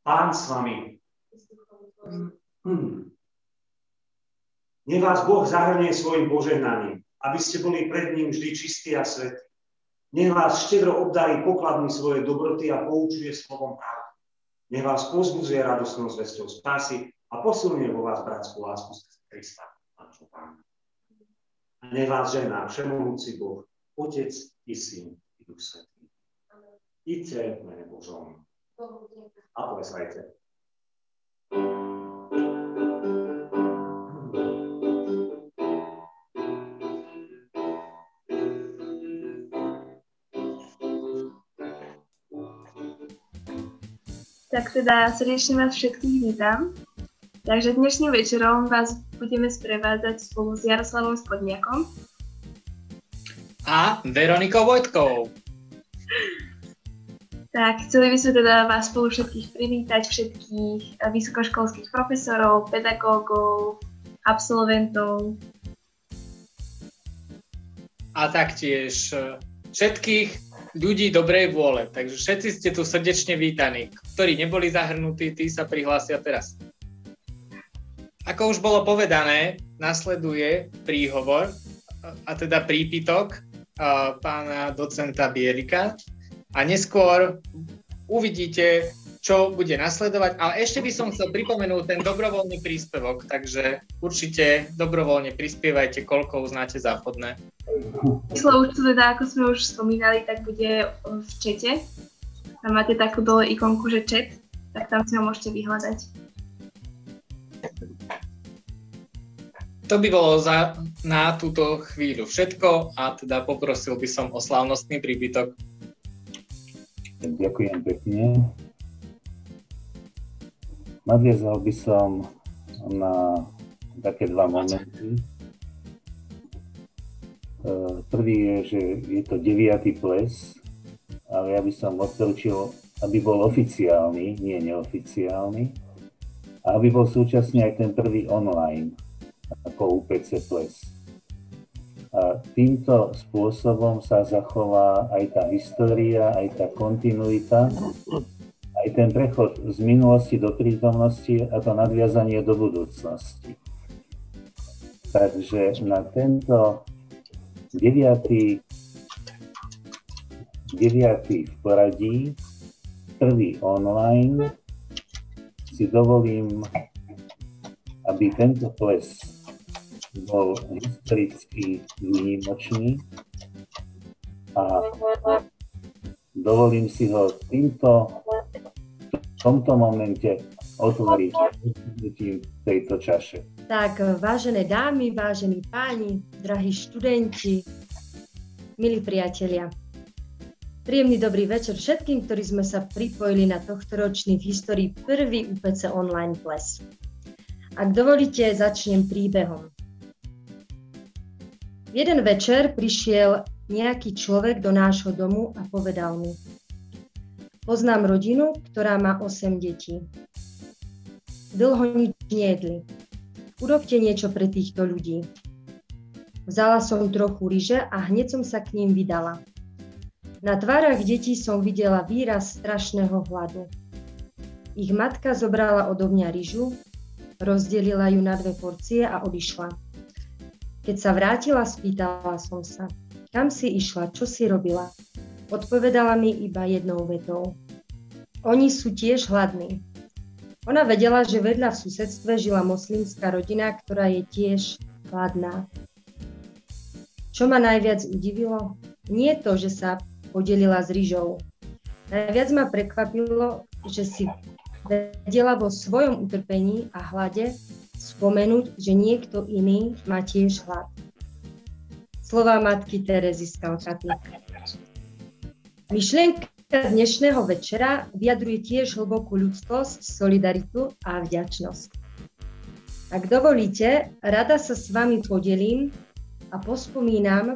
Pán s vami. Nech vás Boh zahrnie svojim požehnaním, aby ste boli pred ním vždy čistí a svätí. Nech vás štedro obdarí pokladmi svojej dobroty a poučuje slovom pravdy. Nech vás povzbudzuje radosnou zvesťou spásy a posilňuje vo vás bratskú lásku skrze Krista, nášho Pána. A nech vás žehná všemohúci Boh, Otec i Syn i Duch Svätý. Idte v mene Božom. A plesajte. Tak teda srdečne vás všetkých vítam. Takže dnešným večerom vás budeme sprevádzať spolu s Jaroslavom Spodniakom a Veronikou Vojtkovou. Tak, chceli by sme teda vás spolu všetkých privítať, všetkých vysokoškolských profesorov, pedagógov, absolventov. A taktiež všetkých ľudí dobrej vôle. Takže všetci ste tu srdečne vítaní. Ktorí neboli zahrnutí, tí sa prihlásia teraz. Ako už bolo povedané, nasleduje príhovor, a teda prípitok pána docenta Bierika. A neskôr uvidíte, čo bude nasledovať. Ale ešte by som chcel pripomenúť ten dobrovoľný príspevok, takže určite dobrovoľne prispievajte, koľko uznáte za vhodné. Číslo účtu teda, ako sme už spomínali, tak bude v čete. Tam máte takú dole ikonku, že chat, tak tam si ho môžete vyhľadať. To by bolo na túto chvíľu všetko a teda poprosil by som o slávnostný príbytok. Ďakujem pekne. Nadviazal by som na také dva momenty. Prvý je, že je to 9. ples, ale ja by som odporúčil, aby bol oficiálny, nie neoficiálny, a aby bol súčasne aj ten prvý online, ako UPC ples. A týmto spôsobom sa zachová aj tá história, aj tá kontinuita, aj ten prechod z minulosti do prítomnosti a to nadviazanie do budúcnosti. Takže na tento 9. v poradí, prvý online, si dovolím, aby tento ples bol historicky výnimočný a dovolím si ho v tomto momente otvoriť tejto čaše. Tak, vážené dámy, vážení páni, drahí študenti, milí priatelia. Príjemný dobrý večer všetkým, ktorí sme sa pripojili na tohtoročný v histórii prvý UPC online ples. Ak dovolíte, začnem príbehom. Jeden večer prišiel nejaký človek do nášho domu a povedal mi: poznám rodinu, ktorá má 8 detí. Dlho nič nejedli. Urobte niečo pre týchto ľudí. Vzala som trochu ryže a hneď som sa k ním vydala. Na tvárach detí som videla výraz strašného hladu. Ich matka zobrala odo mňa ryžu, rozdelila ju na 2 porcie a odišla. Keď sa vrátila, spýtala som sa: kam si išla, čo si robila? Odpovedala mi iba jednou vetou: oni sú tiež hladní. Ona vedela, že vedľa v susedstve žila moslimská rodina, ktorá je tiež hladná. Čo ma najviac udivilo? Nie to, že sa podelila s ryžou. Najviac ma prekvapilo, že si vedela vo svojom utrpení a hlade spomenúť, že niekto iný má tiež hlad. Slová matky Terezy z Kalkaty. Myšlienka dnešného večera vyjadruje tiež hlbokú ľudskosť, solidaritu a vďačnosť. Ak dovolíte, rada sa s vami podelím a pospomínam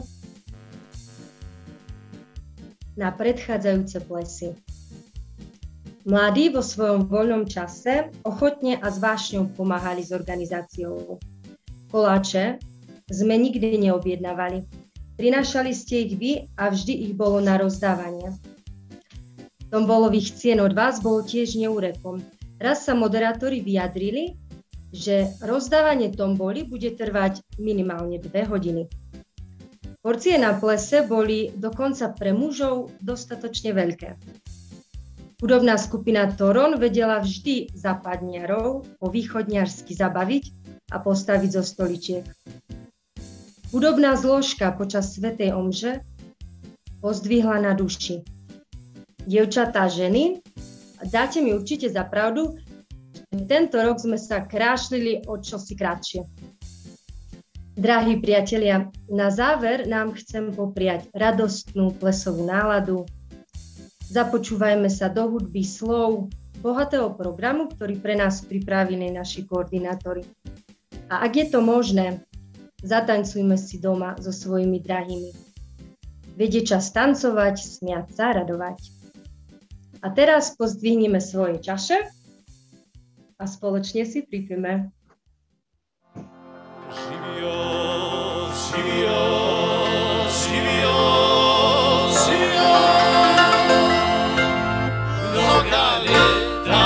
na predchádzajúce plesy. Mladí vo svojom voľnom čase ochotne a s vášňou pomáhali s organizáciou. Koláče sme nikdy neobjednávali. Prinášali ste ich vy a vždy ich bolo na rozdávanie. Tom volových cien od vás bolo tiež neúrekom. raz sa moderátori vyjadrili, že rozdávanie tomboli bude trvať minimálne 2 hodiny. Porcie na plese boli dokonca pre mužov dostatočne veľké. Hudobná skupina Toron vedela vždy západniarov po východniarsky zabaviť a postaviť zo stoličiek. Hudobná zložka počas svätej omše pozdvihla na duši. Dievčatá, ženy, dáte mi určite za pravdu, že tento rok sme sa krášlili o čosi kratšie. Drahí priatelia, na záver nám chcem popriať radostnú plesovú náladu. Započúvajme sa do hudby slov bohatého programu, ktorý pre nás pripravili naši koordinátori. A ak je to možné, zatancujme si doma so svojimi drahými. Veď je čas tancovať, smiať sa, radovať. A teraz pozdvihneme svoje čaše a spoločne si pripijeme. Živio, živio, živio, živio. Mnoga leta,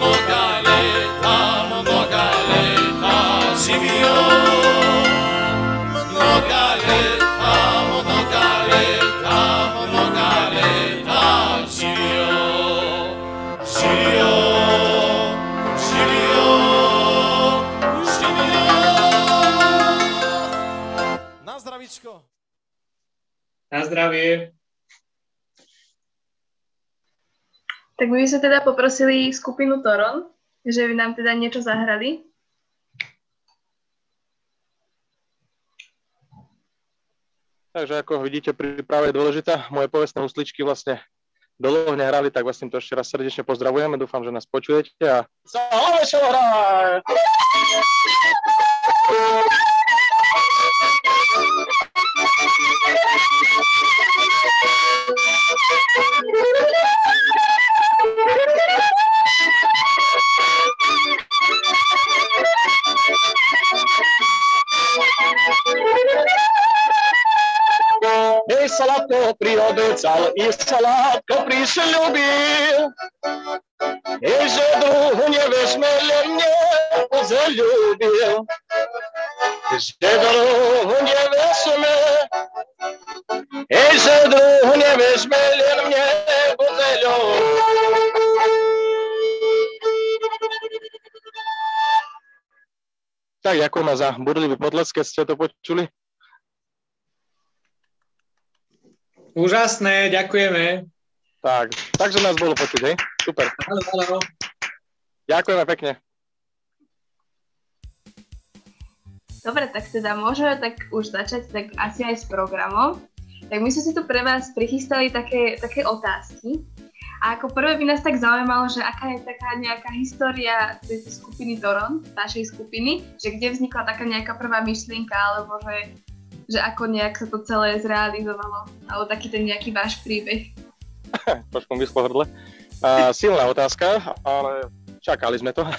živio. Mnoga leta, živio. Na zdravie. Tak my by sme teda poprosili skupinu Toron, že by nám teda niečo zahrali. Takže ako vidíte, príprava je dôležitá. Moje povestné husličky vlastne dlho nehrali, tak vás týmto ešte raz srdečne pozdravujeme. Dúfam, že nás počujete. A i slatko priobecal, i slatko prišljubil. I že druhu nevezmele mne zaljubil. Že druhu nevezme, i že druhu nevezmele mne zaljubil. Tak, ďakujeme za budlivý potlesk, keď ste to počuli. Úžasné, ďakujeme. Tak, takže nás bolo počuť, hej? Super. Áno. Ďakujeme pekne. Dobre, tak teda môžeme tak už začať tak asi aj s programom. Tak my sme si tu pre vás prichystali také otázky. A ako prvé by nás tak zaujímalo, že aká je taká nejaká história tejto skupiny Toron, našej skupiny, že kde vznikla taká nejaká prvá myšlienka, alebo že ako nejak sa to celé zrealizovalo, alebo taký ten nejaký váš príbeh. Trošku mi vyschlo hrdle. Silná otázka, ale čakali sme to.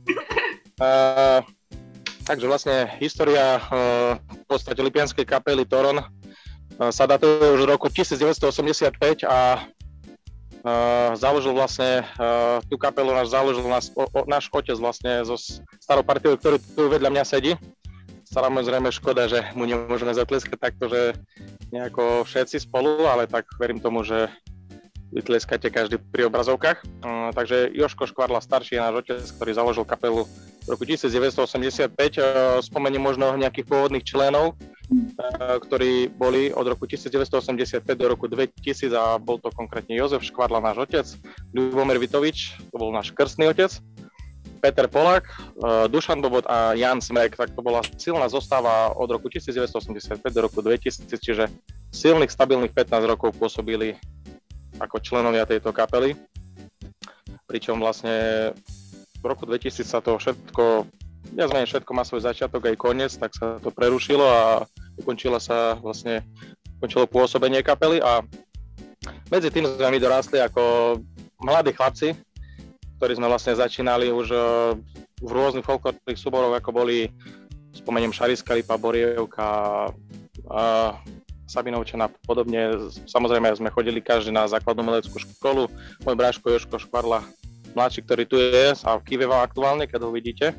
Takže vlastne história v podstate lipianskej kapely Toron sa datuje už v roku 1985 a založil vlastne tú kapelu, založil náš otec vlastne so starou partiou, ktorý tu vedľa mňa sedí. Samozrejme škoda, že mu nemôžeme zatleskať takto, že nejako všetci spolu, ale tak verím tomu, že vytleskate každý pri obrazovkách. Takže Jožko Škvarla starší je náš otec, ktorý založil kapelu v roku 1985. Spomeniem možno nejakých pôvodných členov, ktorí boli od roku 1985 do roku 2000 a bol to konkrétne Jozef Škvarla, náš otec, Ľubomír Vitovič, to bol náš krstný otec, Peter Polák, Dušan Bobot a Jan Smrek, tak to bola silná zostava od roku 1985 do roku 2000, čiže silných, stabilných 15 rokov pôsobili ako členovia tejto kapely. Pričom vlastne v roku 2000 sa to všetko, viac menej všetko má svoj začiatok aj koniec, tak sa to prerušilo a ukončilo pôsobenie kapely a medzi tým sme my dorastli ako mladí chlapci, ktorí sme vlastne začínali už v rôznych folklórnych súboroch, ako boli, spomeniem, Šarišská lipa, Borievka, Sabinovčana a podobne. Samozrejme sme chodili každý na základnú umeleckú školu. Môj bráško Jožko Škvarla mladší, ktorý tu je a kýveva aktuálne, keď ho vidíte.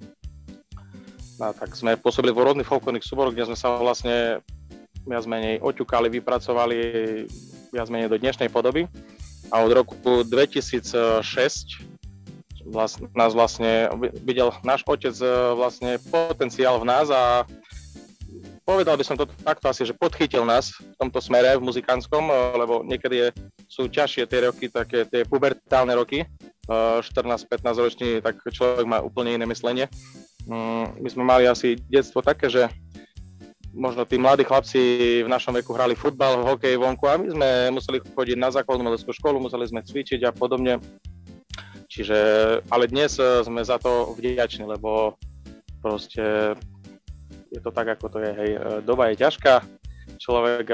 Tak sme pôsobili v rôznych folklórnych súboroch, kde sme sa vlastne viac menej oťukali, vypracovali viac menej do dnešnej podoby. A od roku 2006 nás vlastne videl náš otec vlastne potenciál v nás a povedal by som to takto asi, že podchytil nás v tomto smere v muzikánskom, lebo niekedy sú ťažšie tie roky, také tie pubertálne roky, 14-15 ročný, tak človek má úplne iné myslenie. My sme mali asi detstvo také, že možno tí mladí chlapci v našom veku hrali futbal, hokej vonku a my sme museli chodiť na základnú umeleckú školu, museli sme cvičiť a podobne. Čiže, ale dnes sme za to vďační, lebo proste je to tak, ako to je, hej. Doba je ťažká, človek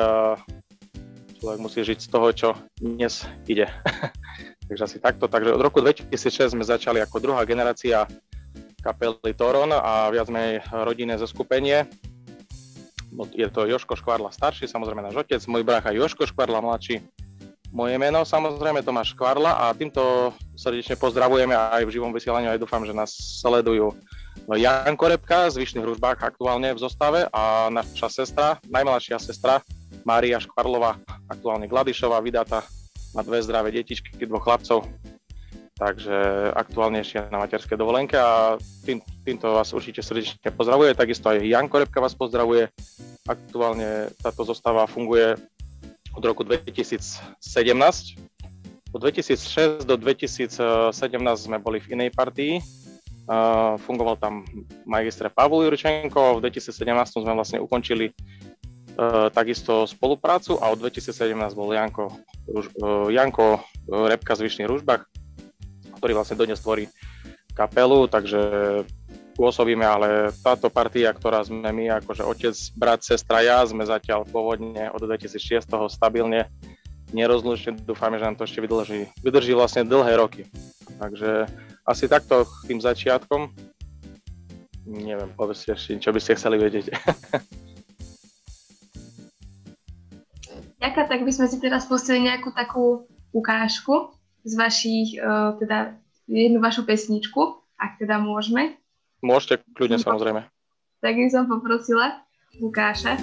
musí žiť z toho, čo dnes ide. Takže asi takto. Takže od roku 2006 sme začali ako druhá generácia kapely Toron a viac menej rodinné zoskupenie. Je to Jožko Škvarla starší, samozrejme náš otec, môj brácha Jožko Škvarla mladší. Moje meno samozrejme Tomáš Škvarla a týmto srdečne pozdravujeme aj v živom vysielaní, aj dúfam, že nás sledujú Janko Repka z Vyšných Ružbách aktuálne v zostave a naša sestra, najmladšia sestra Mária Škvarlová, aktuálne Gladišová, vydatá, má 2 zdravé detičky, 2 chlapcov. Takže aktuálne ešte na materskej dovolenke a týmto vás určite srdečne pozdravuje. Takisto aj Janko Repka vás pozdravuje. Aktuálne táto zostava funguje od roku 2017. Od 2006 do 2017 sme boli v inej partii. Fungoval tam magister Pavol Jurčenko. V 2017 sme vlastne ukončili takisto spoluprácu a od 2017 bol Janko Repka z Vyšných Ružbách, ktorý vlastne dodnes tvorí kapelu, takže pôsobíme, ale táto partia, ktorá sme my, akože otec, brat, sestra, ja, sme zatiaľ pôvodne od 2006 stabilne nerozlučne, dúfame, že nám to ešte vydrží vlastne dlhé roky. Takže asi takto k tým začiatkom. Neviem, povedzte ešte, čo by ste chceli vedieť. Ďaká, tak by sme si teraz pustili nejakú takú ukážku z vašich, teda jednu vašu pesničku, ak teda môžeme. Môžete, kľudne samozrejme. Tak by som poprosila Lukáša.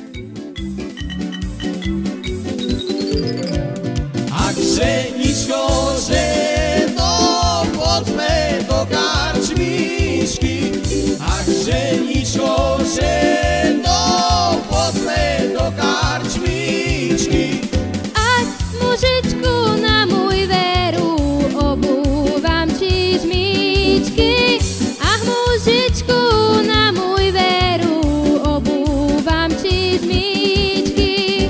Ak ženičko, ženo, poďme do karčmičky. Ak ženičko, ženo, poďme do karčmičky. Ak mužičku na môj veru obúvam čižmičky. Ach, mužičku na môj veru obúvam čižmičky.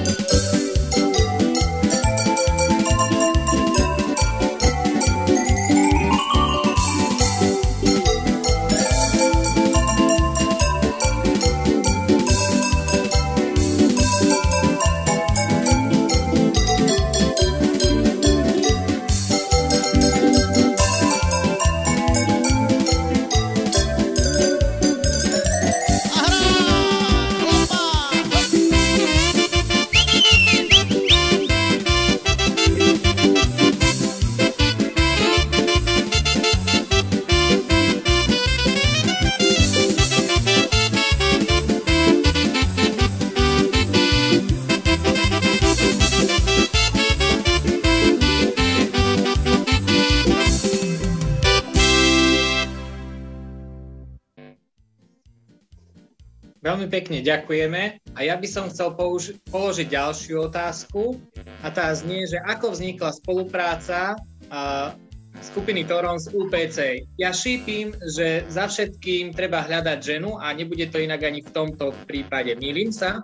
Veľmi pekne ďakujeme a ja by som chcel položiť ďalšiu otázku a tá znie, že ako vznikla spolupráca skupiny Toron z UPC. Ja šípim, že za všetkým treba hľadať ženu a nebude to inak ani v tomto prípade. Mýlim sa?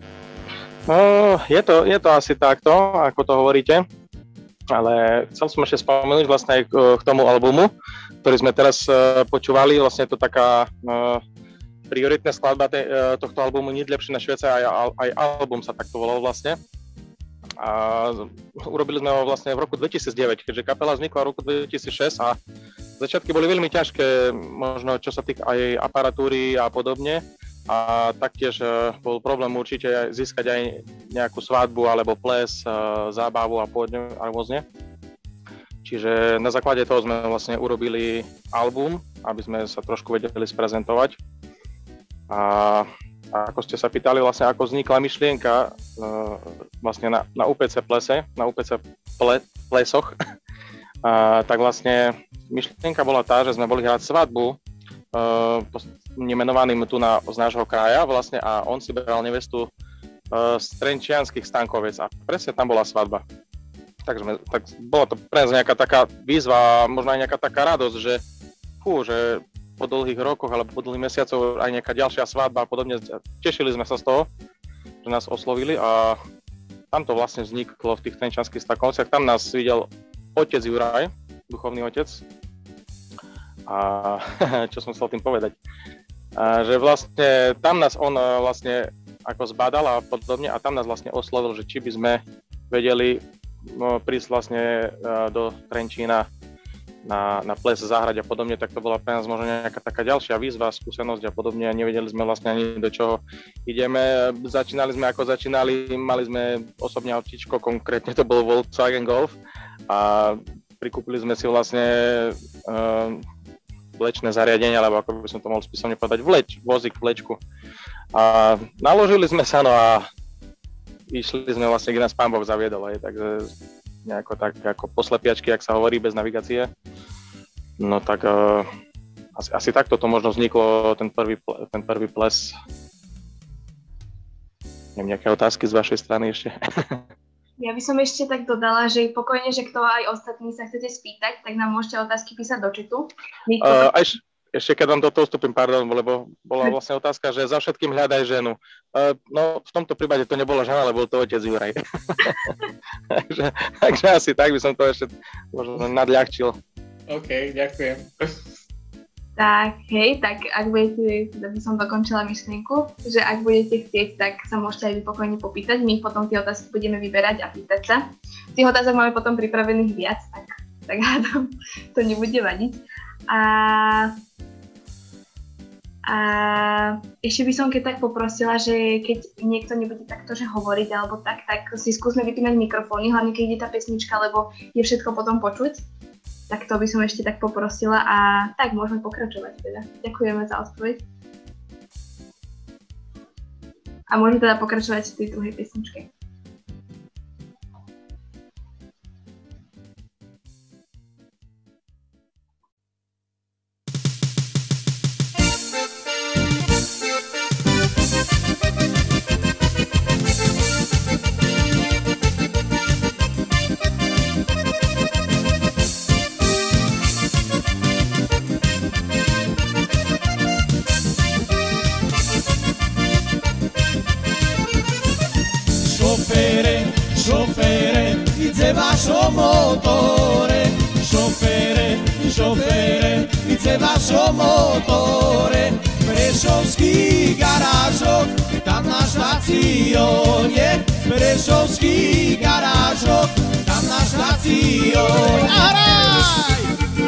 Je to asi takto, ako to hovoríte, ale chcel som ešte spomenúť vlastne aj k tomu albumu, ktorý sme teraz počúvali. Vlastne je to taká prioritná skladba tohto albumu Nič lepšie na Švédce, aj album sa takto volal vlastne. A urobili sme ho vlastne v roku 2009, keďže kapela vznikla v roku 2006 a začiatky boli veľmi ťažké, možno čo sa týka aj aparatúry a podobne. A taktiež bol problém určite získať aj nejakú svadbu alebo ples, zábavu a rôzne. Čiže na základe toho sme vlastne urobili album, aby sme sa trošku vedeli sprezentovať. A ako ste sa pýtali, vlastne ako vznikla myšlienka vlastne na UPC plese, na UPC plesoch, tak vlastne myšlienka bola tá, že sme boli hrať svadbu nemenovaným tu z nášho kraja vlastne a on si bral nevestu z Trenčianskych Stankoviec a presne tam bola svadba. Tak bola to pre nás nejaká taká výzva, možno aj nejaká taká radosť, že po dlhých rokoch alebo po dlhých mesiacoch aj nejaká ďalšia svadba a podobne. Tešili sme sa z toho, že nás oslovili a tam to vlastne vzniklo v tých Trenčianskych Stankovciach. Tam nás videl otec Juraj, duchovný otec. A čo som chcel tým povedať? Že vlastne tam nás on vlastne ako zbadal a podobne a tam nás vlastne oslovil, že či by sme vedeli prísť vlastne do Trenčína na ples zahrať a podobne, tak to bola pre nás možno nejaká taká ďalšia výzva, skúsenosť a podobne a nevedeli sme vlastne ani do čoho ideme. Začínali sme ako začínali, mali sme osobne autičko, konkrétne to bol Volkswagen Golf a prikúpili sme si vlastne vlečné zariadenie, alebo ako by som to mohol spísomne povedať, vozík, vlečku. A naložili sme sa, no a išli sme vlastne, kde nás Pán Boh zaviedol, takže nejako tak ako poslepiačky, ak sa hovorí, bez navigácie. No tak asi takto to možno vzniklo, ten prvý ples. Neviem, nejaké otázky z vašej strany ešte? Ja by som ešte tak dodala, že pokojne, že kto aj ostatní sa chcete spýtať, tak nám môžete otázky písať do chatu. Ešte keď vám do toho vstúpim, pardon, lebo bola vlastne otázka, že za všetkým hľadaj ženu. No v tomto prípade to nebola žena, ale bol to otec Juraj. takže asi tak by som to ešte možno nadľahčil. OK, ďakujem. Tak, hej, tak ak budete, teda by som dokončila myšlienku, že ak budete chcieť, tak sa môžete aj vy pokojne popýtať. My potom tie otázky budeme vyberať a pýtať sa. Tých otázok máme potom pripravených viac, tak hádam, to nebude vadiť. A ešte by som keď tak poprosila, že keď niekto nebude takto, že hovoriť alebo tak si skúsme vypínať mikrofóny, hlavne keď ide tá pesnička, lebo je všetko potom počuť. Tak to by som ešte tak poprosila a tak môžeme pokračovať teda. Ďakujeme za odpoveď. A môžeme teda pokračovať v tej druhej pesničke. Vašo motore, šofére, vice vašo motore, Prešovský garážok, tam na štacione, Prešovský garážok, tam na štacione. Araj!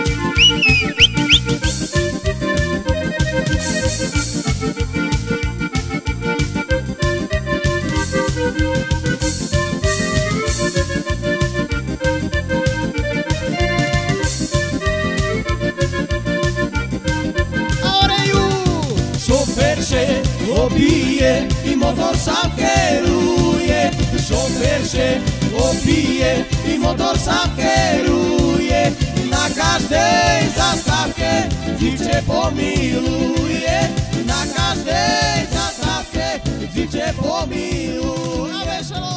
Opije i motor sam keruje, šofer še opije i motor sam keruje, na každej zastávke dziče pomiluje, na každej zastávke dziče pomiluje. A veselo!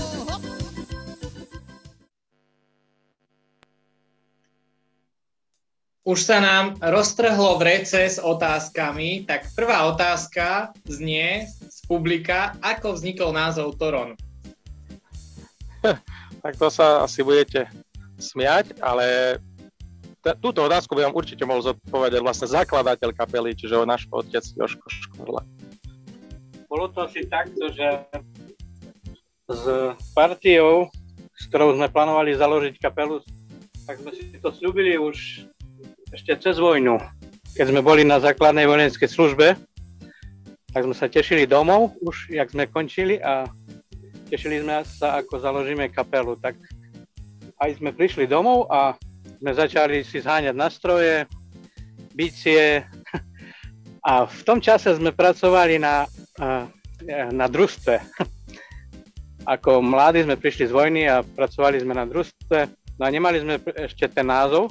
Už sa nám roztrhlo vrece s otázkami, tak prvá otázka znie z publika, ako vznikol názov Toron? Tak to sa asi budete smiať, ale túto otázku by vám určite mohol zodpovedať vlastne zakladateľ kapely, čiže náš otec Jožko Škorla. Bolo to asi takto, že s partiou, s ktorou sme plánovali založiť kapelu, tak sme si to sľúbili už ešte cez vojnu. Keď sme boli na základnej vojenskej službe, tak sme sa tešili domov, už jak sme končili a tešili sme sa, ako založíme kapelu. Tak aj sme prišli domov a sme začali si zháňať nastroje, bicie a v tom čase sme pracovali na družstve. Ako mladí sme prišli z vojny a pracovali sme na družstve, no a nemali sme ešte ten názov.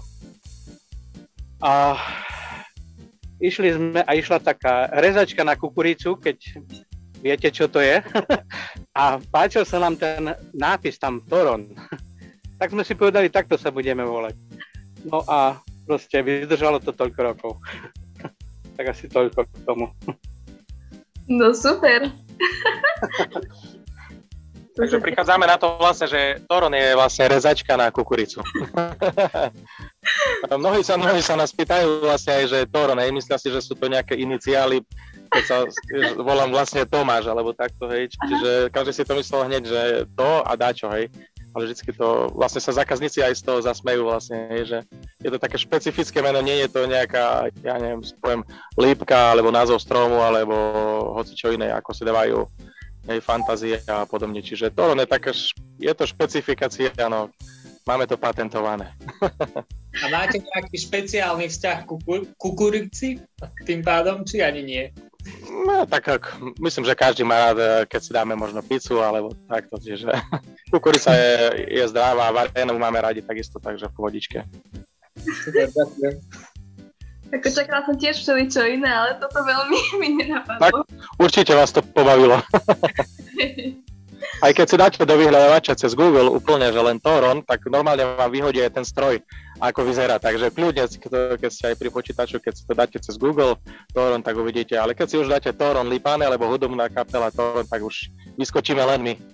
A išla taká rezačka na kukuricu, keď viete, čo to je. A páčil sa nám ten nápis tam Toron. Tak sme si povedali, takto sa budeme volať. No a proste vydržalo to toľko rokov. Tak asi toľko k tomu. No super. Takže prichádzame na to vlastne, že Toron je vlastne rezačka na kukuricu. Mnohí sa nás pýtajú vlastne aj, že Toron, myslia si, že sú to nejaké iniciály, keď sa volám vlastne Tomáš, alebo takto, hej. Čiže každý si to myslel hneď, že to a dáčo, hej. Ale vždycky to, vlastne sa zákazníci aj z toho zasmejú vlastne, hej, že je to také špecifické meno, nie je to nejaká, ja neviem, poviem, lípka, alebo názov stromu, alebo hocičo iné, ako si dávajú fantázie a podobne. Čiže Toron je také, je to špecifikácia, áno, máme to patentované. A máte nejaký špeciálny vzťah ku kukurici tým pádom, či ani nie? No tak myslím, že každý má rád, keď si dáme možno pizzu, alebo takto, čiže kukurica je zdravá, varenú máme radi takisto, takže v pohodičke. Super, ďakujem. Ako čakala som tiež všeličo iné, ale toto veľmi mi nenapadlo. Tak, určite vás to pobavilo. Aj keď si dáte do vyhľadávača cez Google úplne, že len Toron, tak normálne vám vyhodí aj ten stroj, ako vyzerá. Takže kľudne, keď ste aj pri počítaču, keď si to dáte cez Google Toron, tak uvidíte. Ale keď si už dáte Toron Lipane, alebo hudobná kapela Toron, tak už vyskočíme len my.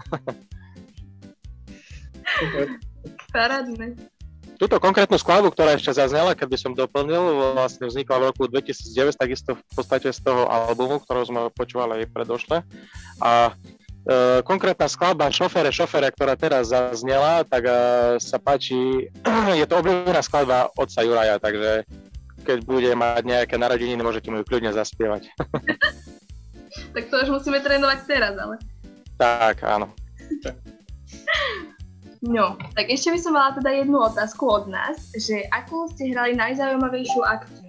Parádne. Túto konkrétnu skladbu, ktorá ešte zaznela, keď by som doplnil, vlastne vznikla v roku 2009, takisto v podstate z toho albumu, ktorého sme počúvali aj predošle. A konkrétna skladba Šofére, ktorá teraz zaznela, tak sa páči, je to obľúbená skladba otca Juraja, takže keď bude mať nejaké narodeniny, môžete mu ju kľudne zaspievať. Tak to už musíme trénovať teraz, ale. Tak, áno. No, tak ešte by som mala teda jednu otázku od nás, že akú ste hrali najzaujímavejšiu akciu?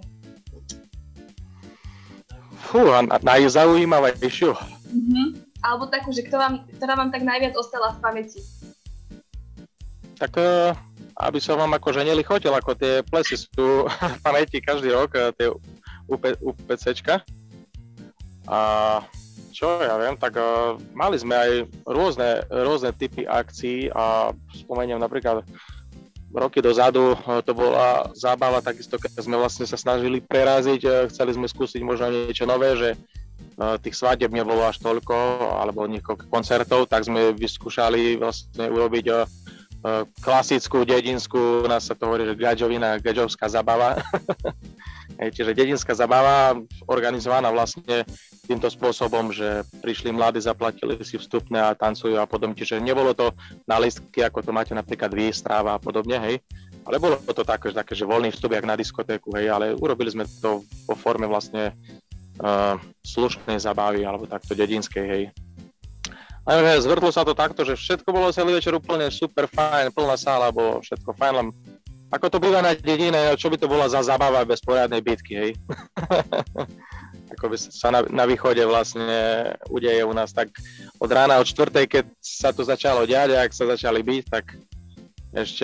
Najzaujímavejšiu? Alebo takú, že ktorá vám tak najviac ostala v pamäti? Tak, aby som vám akože nelichotil, ako tie plesy sú v pamäti každý rok, tie UPCčka. A čo ja viem, tak mali sme aj rôzne typy akcií a spomeniem napríklad roky dozadu, to bola zábava takisto, keď sme vlastne sa snažili preraziť, chceli sme skúsiť možno niečo nové, že tých svadieb nebolo až toľko, alebo niekoľko koncertov, tak sme vyskúšali vlastne urobiť klasickú dedinskú, u nás sa to hovorí, že gaďovská zabava. Čiže dedinská zabava organizovaná vlastne týmto spôsobom, že prišli mladí, zaplatili si vstupné a tancujú a podobne. Čiže nebolo to na listky, ako to máte napríklad výstrava a podobne, hej. Ale bolo to také, že voľný vstup, jak na diskotéku, hej, ale urobili sme to vo forme vlastne slušnej zabavy, alebo takto dedinskej, hej. A zvrtlo sa to takto, že všetko bolo celý večer úplne super fajn, plná sála, bolo všetko fajn, len ako to býva na dedine, čo by to bola za zabava bez poriadnej bitky, hej. Ako by sa na východe vlastne udeje u nás, tak od rána, od 4:00, keď sa to začalo diať, ak sa začali byť, tak ešte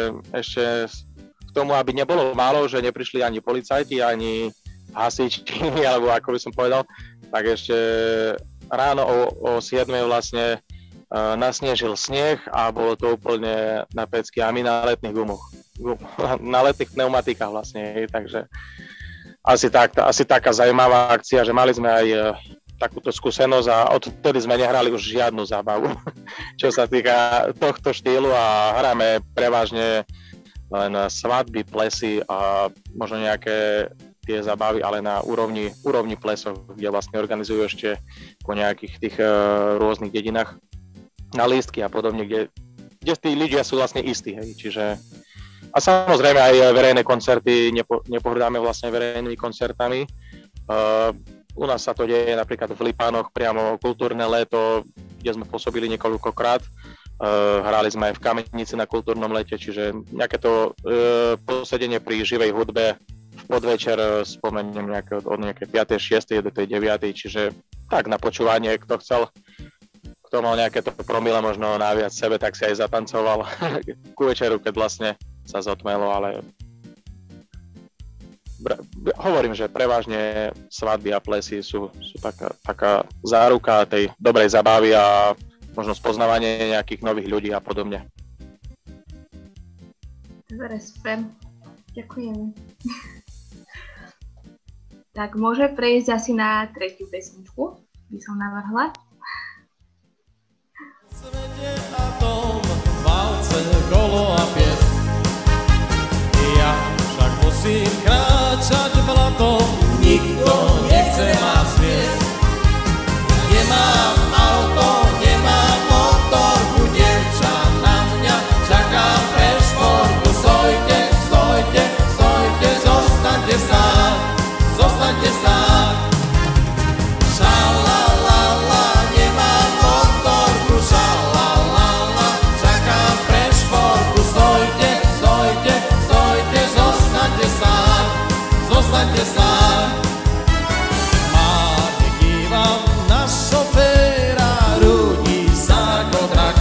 k tomu, aby nebolo málo, že neprišli ani policajti, ani hasiči, alebo ako by som povedal, tak ešte ráno o 7:00 vlastne nasnežil sneh a bolo to úplne na pecky a my na letných na letných pneumatikách vlastne, takže asi taká zaujímavá akcia, že mali sme aj takúto skúsenosť a odtedy sme nehrali už žiadnu zábavu, čo sa týka tohto štýlu a hráme prevažne len svadby, plesy a možno nejaké tie zabavy, ale na úrovni plesov, kde vlastne organizujú ešte po nejakých tých rôznych dedinách na lístky a podobne, kde tí ľudia sú vlastne istí, hej, čiže a samozrejme aj verejné koncerty, nepohrdáme vlastne verejnými koncertami. U nás sa to deje napríklad v Lipánoch, priamo kultúrne leto, kde sme pôsobili niekoľkokrát. hrali sme aj v Kamenici na kultúrnom lete, čiže nejaké to posedenie pri živej hudbe v podvečer spomeniem od nejakej 5. 6. do tej 9. Čiže tak na počúvanie, kto chcel, kto mal nejaké to promile možno naviac sebe, tak si aj zatancoval ku večeru, keď vlastne sa zotmelo, ale hovorím, že prevažne svadby a plesy sú taká záruka tej dobrej zabavy a možno spoznávanie nejakých nových ľudí a podobne. Dobre, super. Ďakujem. Tak môže prejsť asi na tretiu pesničku, by som navrhla. Svete atom, válce, kolo a pies. Ja však musím kráčať blatom, nikto nechce ma zviesť. Nemám auto, nemám motorku, dievča na mňa čaká pre šporku. Stojte, stojte, stojte, zostaňte sám, zostaňte sám. Šalalala, nemám motorku, šalalala, čaká pre šporku. Stojte, stojte, stojte, zostaňte sám, zostaňte sám. Márne kývam na šoféra, rúdi sa ako drak.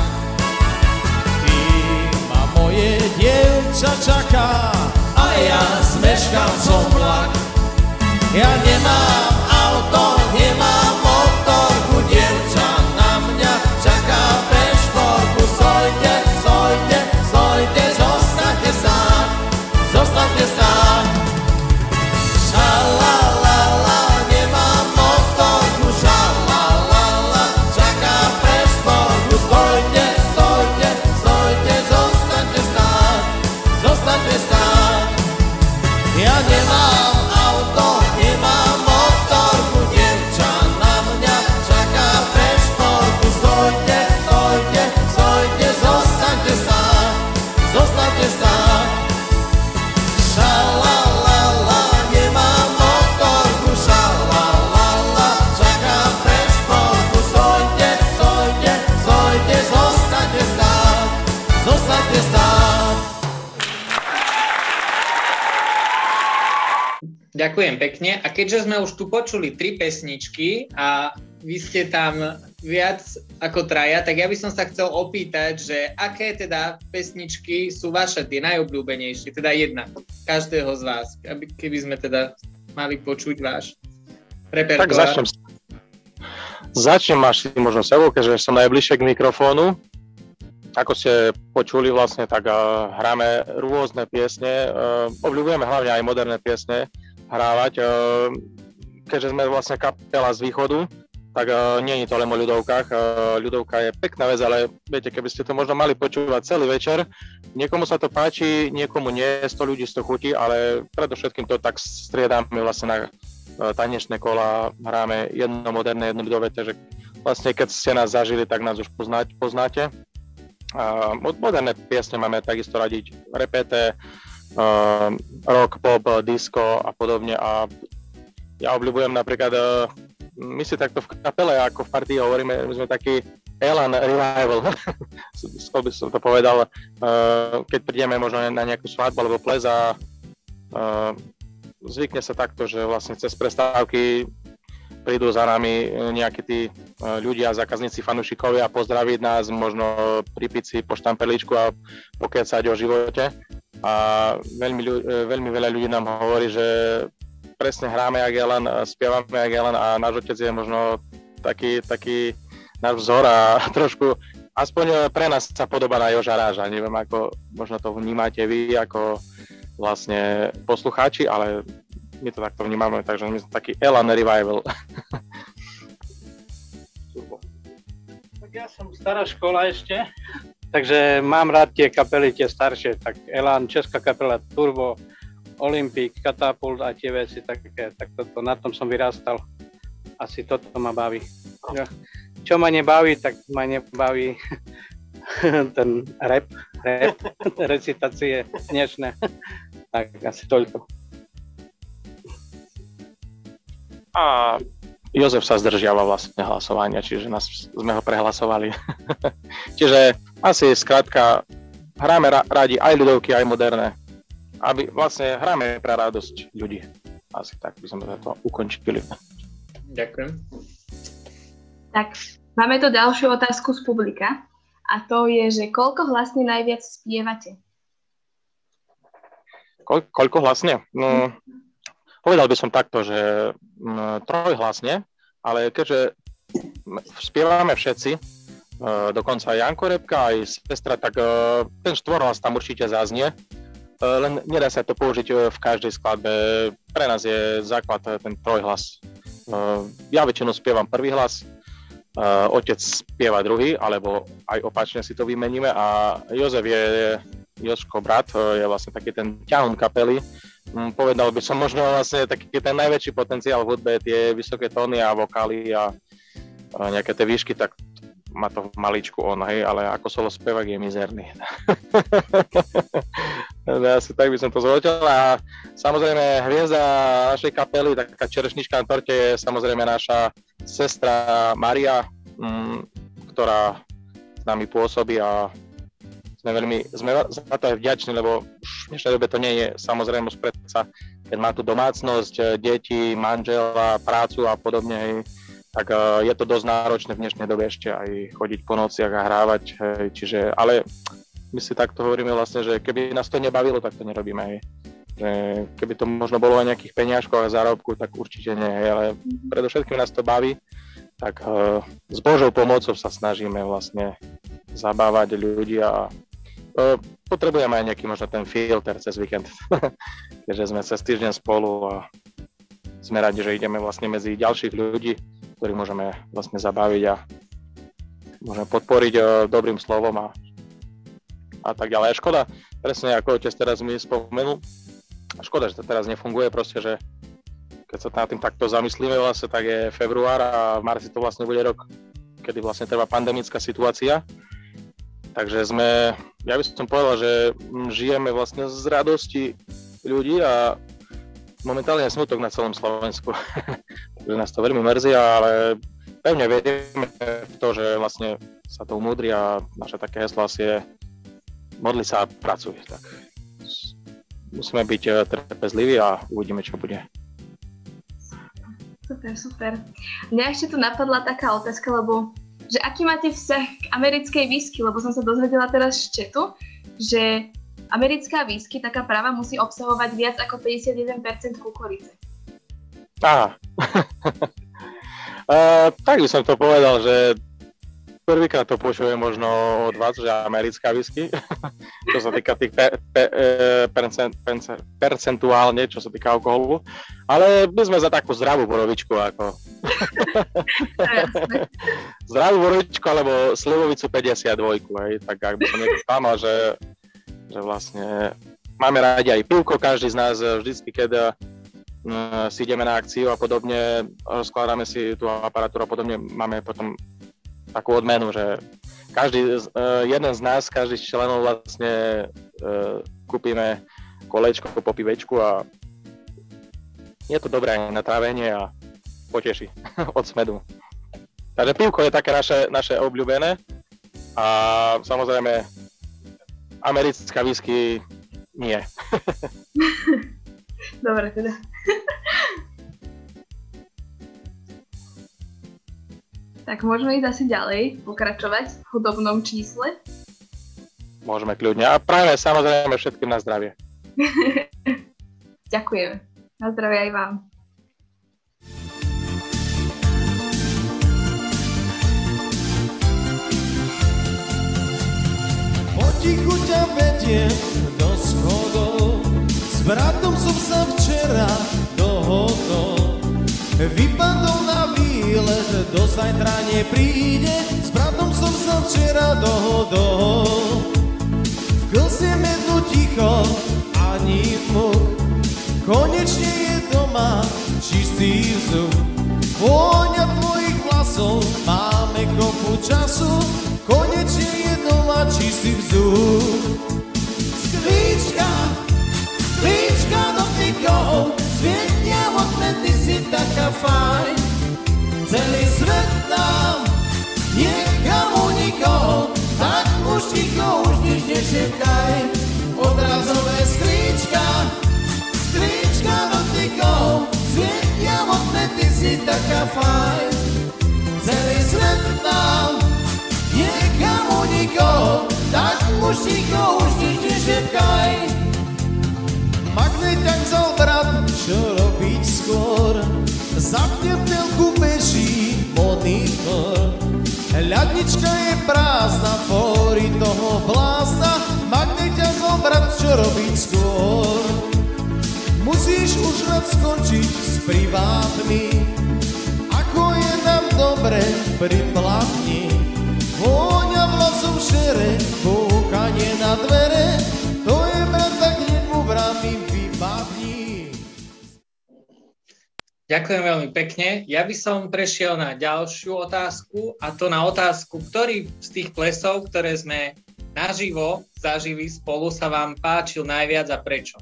Kým ma moje dievča čaká a ja zmeškam som vlak. Ja nemám auto, nemám motorku, dievča na mňa čaká pre šporku. Stojte, stojte, stojte, zostaňte sám, zostaňte sám. Šalalala, nemám motorku, šalalala, čaká pre šporku. Stojte, stojte, stojte, zostaňte sám, zostaňte sám. Ja nemám auto, nemám motorku, dievča na mňa čaká pre šporku. Stojte, stojte, stojte, zostaňte sám, zostaňte sám. Šalalala, nemám motorku, šalalala, čaká pre šporku. Stojte, stojte, stojte, zostaňte sám, zostaňte sám. Ďakujem pekne. A keďže sme už tu počuli 3 pesničky a vy ste tam viac ako traja, tak ja by som sa chcel opýtať, že aké teda pesničky sú vaše tie najobľúbenejšie, teda jedna každého z vás, keby sme teda mali počuť váš repertoár. Tak začnem až možno sebou, keďže som najbližšie k mikrofónu. Ako ste počuli vlastne, tak hráme rôzne piesne, obľúbujeme hlavne aj moderné piesne hrávať. Keďže sme vlastne kapela z východu, tak nie je to len o ľudovkách. Ľudovka je pekná vec, ale viete, keby ste to možno mali počúvať celý večer, niekomu sa to páči, niekomu nie, 100 ľudí 100 chutí, ale predovšetkým to tak striedame vlastne na tanečné kola, hráme jedno moderné, jedno ľudové, takže vlastne keď ste nás zažili, tak nás už poznáte. Moderné piesne máme takisto radiť repete, rock, pop, disco a podobne a ja obľúbujem napríklad, my si takto v kapele ako v partii hovoríme, my sme taký Elan Revival, skôr by som to povedal, keď prídeme možno na nejakú svadbu alebo ples a zvykne sa takto, že vlastne cez prestávky prídu za nami nejakí tí ľudia, zákazníci, fanúšikovia a pozdraviť nás, možno pripiť si po štamperličku a pokecať o živote. A veľmi veľa ľudí nám hovorí, že presne hráme jak Elan, spievame jak Elan a náš otec je možno taký náš vzor a trošku, aspoň pre nás sa podobá na Joža Ráža. Neviem, ako možno to vnímate vy, ako vlastne poslucháči, ale my to takto vnímame, takže my sme taký Elan Revival. Tak ja som stará škola ešte, takže mám rád tie kapely, tie staršie, tak Elan, česká kapela, Turbo, Olympik, Katapult a tie veci také, tak toto, na tom som vyrástal. Asi toto ma baví. Čo ma nebaví, tak ma nebaví ten rap, recitácie dnešné. Tak asi toľko. A Jozef sa zdržiava vlastne hlasovania, čiže sme ho prehlasovali. Čiže asi skrátka hráme radi aj ľudovky, aj moderné. Aby vlastne hráme pre radosť ľudí. Asi tak by sme to ukončili. Ďakujem. Tak, máme tu ďalšiu otázku z publika. A to je, že koľko hlasne najviac spievate? Koľko hlasne? No, povedal by som takto, že trojhlasne, ale keďže spievame všetci, dokonca aj Janko Repka, aj sestra, tak ten štvorhlas tam určite zaznie, len nedá sa to použiť v každej skladbe. Pre nás je základ ten trojhlas. Ja väčšinou spievam prvý hlas, otec spieva druhý, alebo aj opačne si to vymeníme a Jozef Jožko brat je vlastne taký ten ťahun kapely. Povedal by som možno vlastne taký ten najväčší potenciál v hudbe, tie vysoké tóny a vokály a nejaké tie výšky, tak má to v maličku on, hej, ale ako solo spevák je mizerný. Asi tak by som to zhodnotil a samozrejme hviezda našej kapely, taká čerešnička na torte je samozrejme naša sestra Maria, ktorá s nami pôsobí a sme za to aj vďační, lebo už v dnešnej dobe to nie je samozrejmosť, predsa keď má tu domácnosť, deti, manžela, prácu a podobne, hej, tak je to dosť náročné v dnešnej dobe ešte aj chodiť po nociach a hrávať, hej, čiže, ale my si takto hovoríme vlastne, že keby nás to nebavilo, tak to nerobíme, hej. Že keby to možno bolo aj nejakých peniažkoch a zárobku, tak určite nie, hej, ale predovšetkým nás to baví, tak s Božou pomocou sa snažíme vlastne zabávať ľudí a potrebujeme aj nejaký možno ten filter cez víkend, keďže sme cez týždeň spolu a sme radi, že ideme vlastne medzi ďalších ľudí, ktorých môžeme vlastne zabaviť a môžeme podporiť dobrým slovom a tak ďalej. Škoda, presne ako otec teraz mi spomenul, škoda, že to teraz nefunguje, proste, že keď sa nad tým takto zamyslíme vlastne, tak je február a v marci to vlastne bude rok, kedy vlastne trvá pandemická situácia. Takže ja by som povedal, že žijeme vlastne z radosti ľudí a momentálne je smutok na celom Slovensku. Takže nás to veľmi mrzí, ale pevne veríme v to, že vlastne sa to umúdri a naše také heslo asi je modli sa a pracuj. Tak musíme byť trpezliví a uvidíme, čo bude. Super. Mňa ešte tu napadla taká otázka, lebo že aký máte vzťah k americkej whisky, lebo som sa dozvedela teraz z chatu, že americká whisky, taká práva, musí obsahovať viac ako 51% kukurice. Tak by som to povedal, že prvýkrát to počujem možno od vás, že americká whisky, čo sa týka tých percentuálne, čo sa týka alkoholu, ale my sme za takú zdravú borovičku, ako zdravú borovičku, alebo slivovicu 52, hej, tak ak by som niekto klamal, že vlastne máme radi aj pivko, každý z nás vždycky, keď si ideme na akciu a podobne, rozkladáme si tú aparatúru a podobne, máme potom takú odmenu, že jeden z nás, každý z členov vlastne kúpime kolečko po pivečku a je to dobré aj na trávenie a poteší od smedu. Takže pivko je také naše obľúbené a samozrejme americká whisky nie. Dobre teda. Tak môžeme ísť asi ďalej, pokračovať v hudobnom čísle. Môžeme kľudne. A práve samozrejme všetkým na zdravie. Ďakujem. Na zdravie aj vám. Potichu ťa vediem do schodov, s bratom som sa včera dohodol. Vypadol na výlet, do zajtra nepríde, s bratom som sa včera dohodol. Vklzneme tu ticho, ani muk, konečne je doma čistý vzduch. Vôňa tvojich vlasov, máme kopu času, konečne je doma čistý vzduch. Skvíčka dotykov, zvietnia okne, ty si taká fajn. nešepkaj, odrazové skríčka dotykov, svietia vodné, ty si taká fajn. Celý svet nám niekam unikol, tak mužíko už nič nešepkaj. Magneťak vzal brat, čo robiť skôr, zapne v telku beží monitor. Ľadnička je prázdna, fóry toho blázna, magneťak vzal brat, čo robiť skôr. Musíš už rád skončiť s privátmi, ako je nám dobre pri platni. Vôňa vlasov šere, kúkanie na dvere, to je brat, tak hneď mu vrami vybavní. Ďakujem veľmi pekne. Ja by som prešiel na ďalšiu otázku, a to na otázku, ktorý z tých plesov, ktoré sme naživo zažili spolu, sa vám páčil najviac a prečo?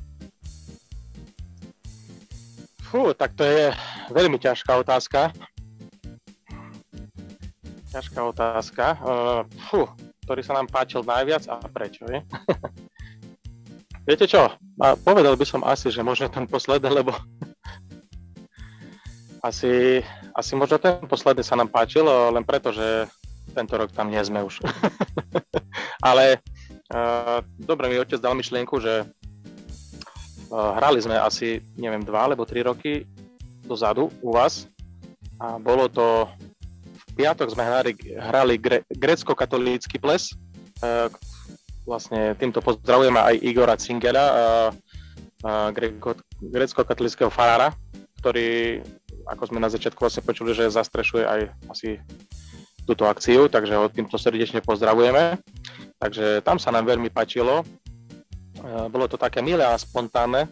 Tak to je veľmi ťažká otázka. Ktorý sa nám páčil najviac a prečo, je? Viete čo? Povedal by som asi, že možno ten posledný, lebo asi možno ten posledný sa nám páčil, len preto, že tento rok tam nie sme už. Ale dobre, mi otec dal myšlienku, že hrali sme asi, neviem, 2 alebo 3 roky dozadu u vás a bolo to, v piatok sme hrali grécko-katolícky ples. Vlastne týmto pozdravujeme aj Igora Cingera, grécko-katolíckeho farára, ktorý, ako sme na začiatku vlastne počuli, že zastrešuje aj asi túto akciu, takže ho týmto srdečne pozdravujeme. Takže tam sa nám veľmi páčilo. Bolo to také milé a spontánne.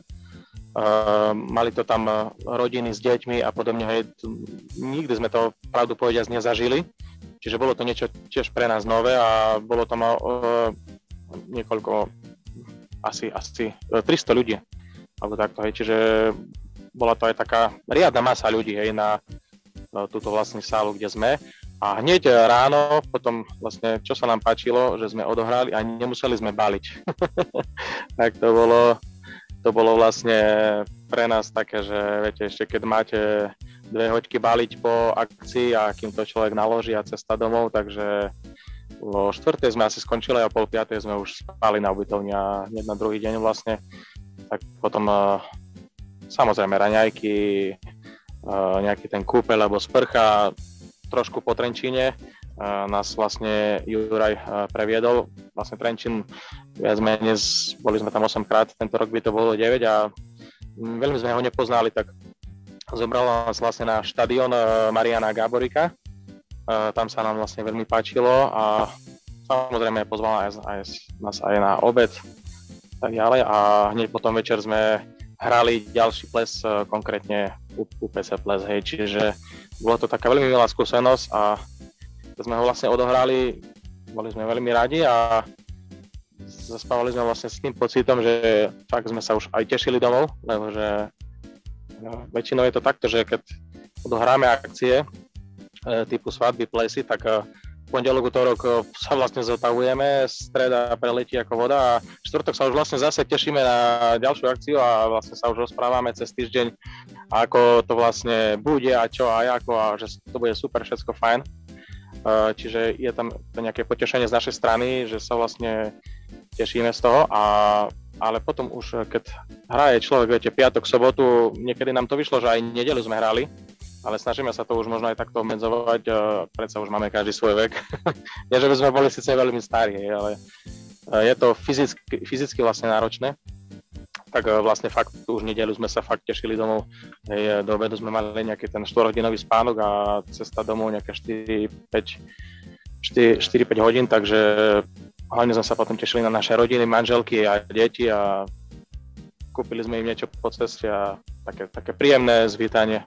Mali to tam rodiny s deťmi a podobne. Nikdy sme to, pravdu povediac, nezažili. Čiže bolo to niečo tiež pre nás nové a bolo tam niekoľko, asi 300 ľudí. Alebo takto, čiže bola to aj taká riadna masa ľudí na túto vlastnú sálu, kde sme. A hneď ráno, potom vlastne, čo sa nám páčilo, že sme odohrali a nemuseli sme baliť. Tak to bolo vlastne pre nás také, že viete, ešte keď máte 2 hoďky baliť po akcii a kým to človek naloží a cesta domov, takže o 4:00 sme asi skončili a o 4:30 sme už spali na ubytovni a hneď na druhý deň vlastne. Tak potom samozrejme raňajky, nejaký ten kúpeľ alebo sprcha, trošku po Trenčíne. Nás vlastne Juraj previedol. Vlastne Trenčín viac menej, boli sme tam 8-krát, tento rok by to bolo 9 a veľmi sme ho nepoznali, tak zobral nás vlastne na štadión Mariana Gáborika. Tam sa nám vlastne veľmi páčilo a samozrejme pozval nás aj na obed tak ďalej a hneď potom večer sme hrali ďalší ples, konkrétne UPC ples, hej, čiže bola to taká veľmi milá skúsenosť a keď sme ho vlastne odohrali, boli sme veľmi radi a zaspávali sme vlastne s tým pocitom, že fakt sme sa už aj tešili domov, lebo že väčšinou je to takto, že keď odohráme akcie typu svadby, plesy, tak pondelok, utorok sa vlastne zotavujeme, streda preletí ako voda a štvrtok sa už vlastne zase tešíme na ďalšiu akciu a vlastne sa už rozprávame cez týždeň, ako to vlastne bude a čo a ako a že to bude super, všetko fajn. Čiže je tam to nejaké potešenie z našej strany, že sa vlastne tešíme z toho, ale potom už keď hraje človek, viete, piatok, sobotu, niekedy nám to vyšlo, že aj nedeľu sme hrali, ale snažíme sa to už možno aj takto obmedzovať, predsa už máme každý svoj vek. Nie, že by sme boli síce veľmi starí, ale je to fyzicky vlastne náročné. Tak vlastne fakt už nedeľu sme sa fakt tešili domov. Do obedu sme mali nejaký ten 4-hodinový spánok a cesta domov nejaké 4-5 hodín, takže hlavne sme sa potom tešili na naše rodiny, manželky a deti a kúpili sme im niečo po ceste a také príjemné zvítanie.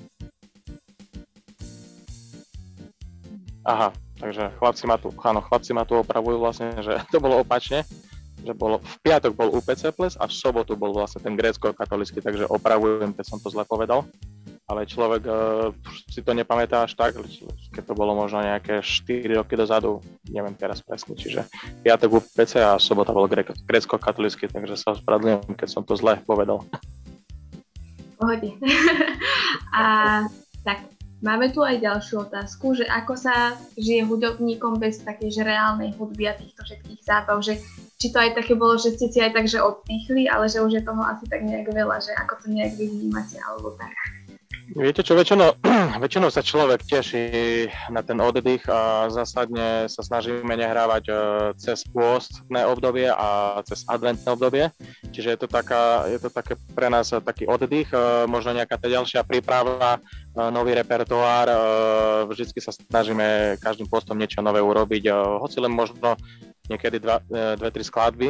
Aha, takže chlapci ma tu opravujú vlastne, že to bolo opačne, že v piatok bol UPC ples a v sobotu bol vlastne ten grécko-katolícky, takže opravujem, keď som to zle povedal, ale človek si to nepamätá až tak, keď to bolo možno nejaké 4 roky dozadu, neviem teraz presne, čiže piatok UPC a sobota bol grécko-katolícky, takže sa ospravedlňujem, keď som to zle povedal. Pohode. A tak, máme tu aj ďalšiu otázku, že ako sa žije hudobníkom bez takej že reálnej hudby a týchto všetkých zábav, že či to aj také bolo, že ste si aj tak, že odpýchli, ale že už je toho asi tak nejak veľa, že ako to nejak vy vnímate, alebo tak. Viete čo, väčšinou sa človek teší na ten oddych a zásadne sa snažíme nehrávať cez pôstne obdobie a cez adventné obdobie. Čiže je to také pre nás taký oddych, možno nejaká tá ďalšia príprava, nový repertoár. Vždycky sa snažíme každým postom niečo nové urobiť, hoci len možno niekedy 2-3 skladby.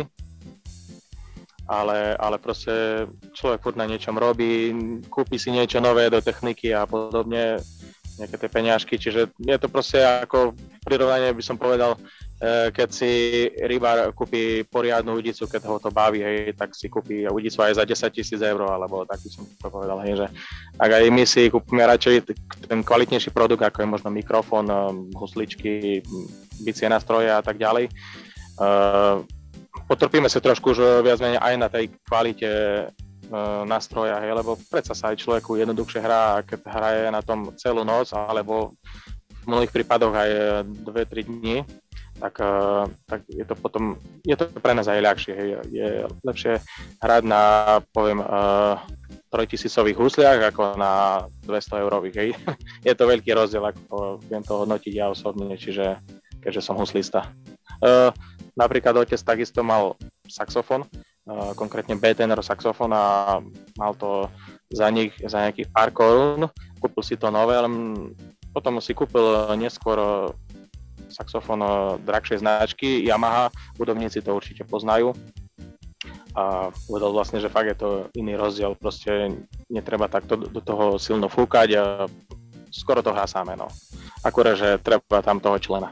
Ale proste človek furt na niečom robí, kúpi si niečo nové do techniky a podobne, nejaké tie peňažky, čiže je to proste ako prirovnanie, by som povedal, keď si rybár kúpi poriadnu udicu, keď ho to baví, hej, tak si kúpi udicu aj za 10 000 eur, alebo tak by som to povedal, hej, že ak aj my si kúpime radšej ten kvalitnejší produkt, ako je možno mikrofón, husličky, bicie nástroje a tak ďalej, potrpíme sa trošku už viac menej aj na tej kvalite nástroja, hej, lebo predsa sa aj človeku jednoduchšie hrá, keď hraje na tom celú noc, alebo v mnohých prípadoch aj 2-3 dní, tak je to potom, je to pre nás aj ľahšie, hej. Je lepšie hrať na, poviem, 3000-ových husliach ako na 200 eurových, hej. Je to veľký rozdiel, ako viem to hodnotiť ja osobne, čiže keďže som huslista. Napríklad otec takisto mal saxofón, konkrétne B-tenor saxofón a mal to za nejakých pár korún, kúpil si to nové, ale potom si kúpil neskôr saxofón drahšej značky Yamaha, hudobníci to určite poznajú a povedal vlastne, že fakt je to iný rozdiel, proste netreba takto do toho silno fúkať a skoro to hrá samé, no. Akurát, že treba tam toho člena.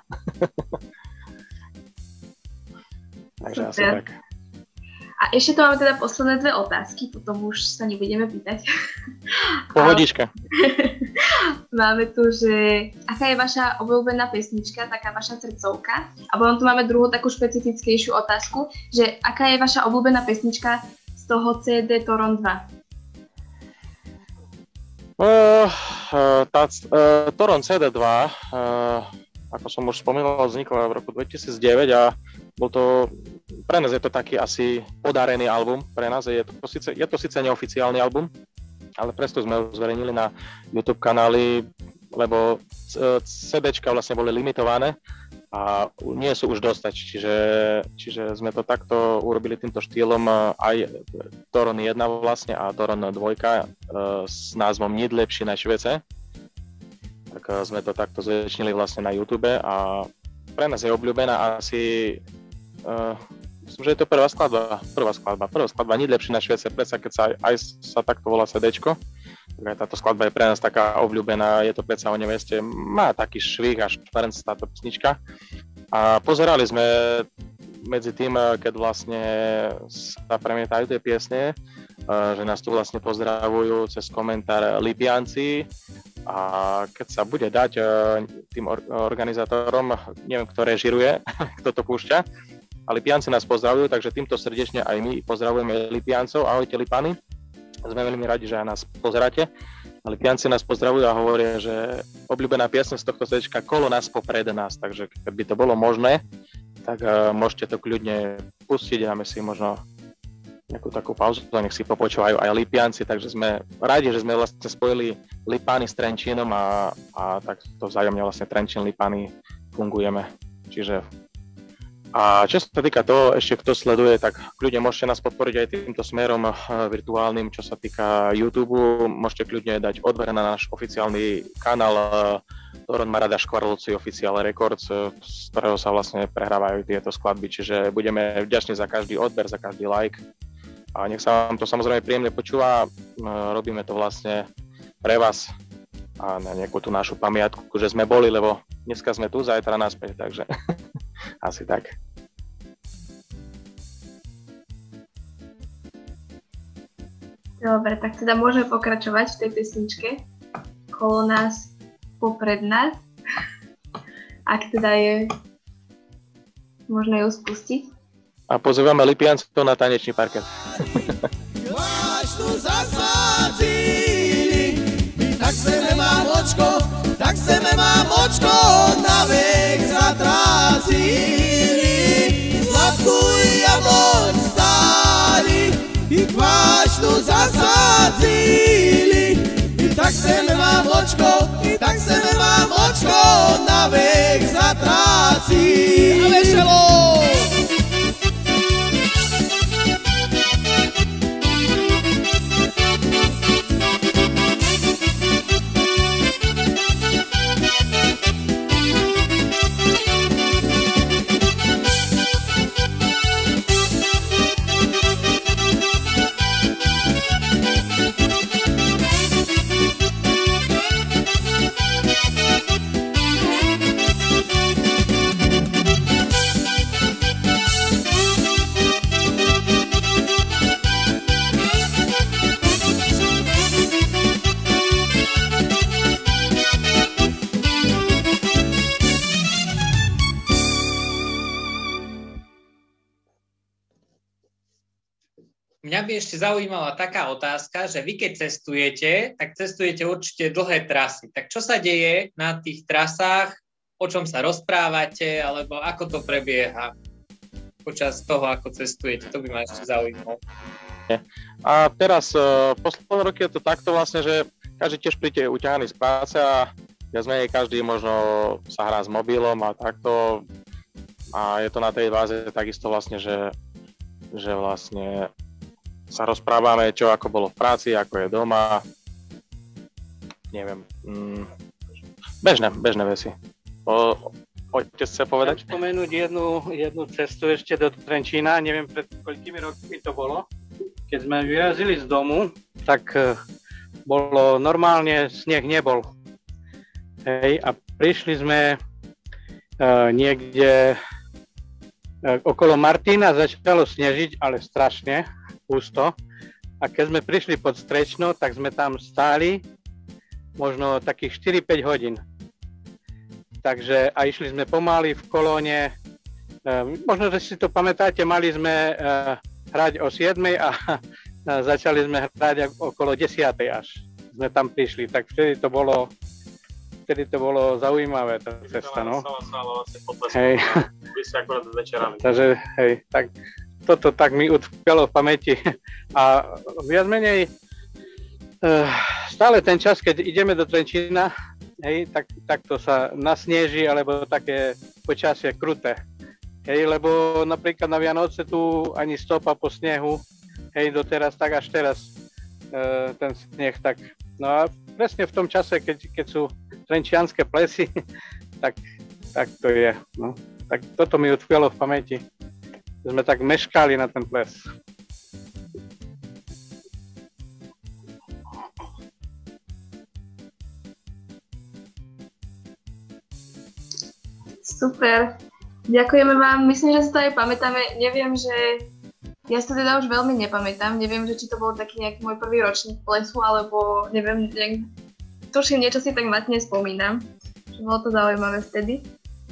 Takže asi tak. A ešte tu máme teda posledné 2 otázky, potom už sa nebudeme pýtať. Pohodička. Máme tu, že aká je vaša obľúbená pesnička, taká vaša srdcovka. A potom tu máme druhú takú špecifickejšiu otázku, že aká je vaša obľúbená pesnička z toho CD Toron 2? Toron CD2, ako som už spomínal, vznikla v roku 2009 a bol to, pre nás je to taký asi podarený album, pre nás je to síce neoficiálny album, ale presto sme ho zverejnili na YouTube kanály, lebo CDčka vlastne boli limitované a nie sú už dostať, čiže sme to takto urobili týmto štýlom aj Toron 1 vlastne a Toron 2 s názvom Nid lepší na Švece. Tak sme to takto zväčšnili vlastne na YouTube a pre nás je obľúbená asi, myslím, že je to prvá skladba Nid lepší na Švece, predsa keď sa takto volá CDčko, tak aj táto skladba je pre nás taká obľúbená, je to predsa o neveste, má taký švih a šprnc táto pesnička a pozerali sme medzi tým, keď vlastne sa premietajú tie piesne, že nás tu vlastne pozdravujú cez komentár Lipianci a keď sa bude dať tým organizátorom, neviem, kto režiruje, kto to púšťa, a Lipianci nás pozdravujú, takže týmto srdečne aj my pozdravujeme Lipiancov. Ahojte Lipany, sme veľmi radi, že aj nás pozeráte. A Lipianci nás pozdravujú a hovoria, že obľúbená piesň z tohto CDčka Kolo nás popred nás, takže keby to bolo možné, tak môžete to kľudne pustiť, dáme si možno nejakú takú pauzu, nech si popočúvajú aj Lipianci, takže sme radi, že sme vlastne spojili Lipany s Trenčínom a takto vzájomne vlastne Trenčín, Lipany fungujeme. Čiže a čo sa týka toho, ešte kto sleduje, tak kľudne môžete nás podporiť aj týmto smerom virtuálnym, čo sa týka YouTube, môžete kľudne dať odber na náš oficiálny kanál Toron Marada Škvarlovci Official Records, z ktorého sa vlastne prehrávajú tieto skladby, čiže budeme vďační za každý odber, za každý like a nech sa vám to samozrejme príjemne počúva, robíme to vlastne pre vás a na nejakú tú našu pamiatku, že sme boli, lebo dneska sme tu, zajtra naspäť, takže asi tak. Dobre, tak teda môžeme pokračovať v tej pesničke Kolo nás popred nás. ak teda je možné ju spustiť. A pozývame Lipiancov na tanečný parket. Kvášnu zasadzili, tak seme mám očko, na vek zatrácili. Sladkú jabloň stáli, i kvášnu zasadzili. I tak seme mám očko, na vek zatrácili. A veselo! Mňa by ešte zaujímala taká otázka, že vy keď cestujete, tak cestujete určite dlhé trasy. Tak čo sa deje na tých trasách, o čom sa rozprávate, alebo ako to prebieha počas toho, ako cestujete? To by ma ešte zaujímalo. A teraz, posledné roky je to takto vlastne, že každý tiež príde uťahaný z práce a viac menej každý možno sa hrá s mobilom a takto. A je to na tej báze takisto vlastne, že vlastne sa rozprávame, čo ako bolo v práci, ako je doma. Neviem. Bežné veci. Otec chce povedať? Chcem spomenúť jednu cestu ešte do Trenčína. Neviem, pred koľkými rokmi to bolo. Keď sme vyrazili z domu, tak bolo normálne, sneh nebol. Hej, a prišli sme niekde okolo Martina, začalo snežiť, ale strašne husto. A keď sme prišli pod Strečno, tak sme tam stáli možno takých 4-5 hodín. Takže a išli sme pomaly v kolóne. Možno, že si to pamätáte, mali sme hrať o 7 a začali sme hrať okolo 10 až sme tam prišli. Tak vtedy to bolo zaujímavé, tá cesta, no. Hej. Vy ste akorát večerami. Takže, hej, tak toto tak mi utkvelo v pamäti. A viac menej stále ten čas, keď ideme do Trenčína, hej, tak to sa nasneží, alebo také počasie kruté. Hej, lebo napríklad na Vianoce tu ani stopa po snehu, hej, doteraz, tak až teraz ten sneh, tak. No a presne v tom čase, keď sú trenčianske plesy, tak to je. No. Tak toto mi utkvelo v pamäti. Sme tak meškali na ten ples. Super. Ďakujeme vám. Myslím, že si to aj pamätáme. Neviem, že ja si to teda už veľmi nepamätám. Neviem, že či to bol taký nejaký môj prvý ročník plesu, alebo neviem, tuším, niečo si tak matne spomínam. Bolo to zaujímavé vtedy.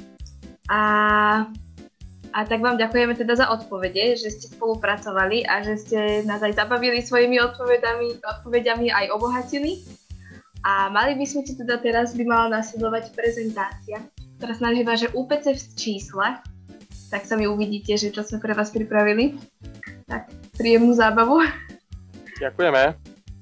A tak vám ďakujeme teda za odpovede, že ste spolupracovali a že ste nás aj zabavili svojimi odpovediami aj obohatili. A mali by sme si teda teraz by mala nasledovať prezentácia, ktorá sa nazýva, že UPC v číslach. Tak sami uvidíte, že čo sme pre vás pripravili. Tak, príjemnú zábavu. Ďakujeme.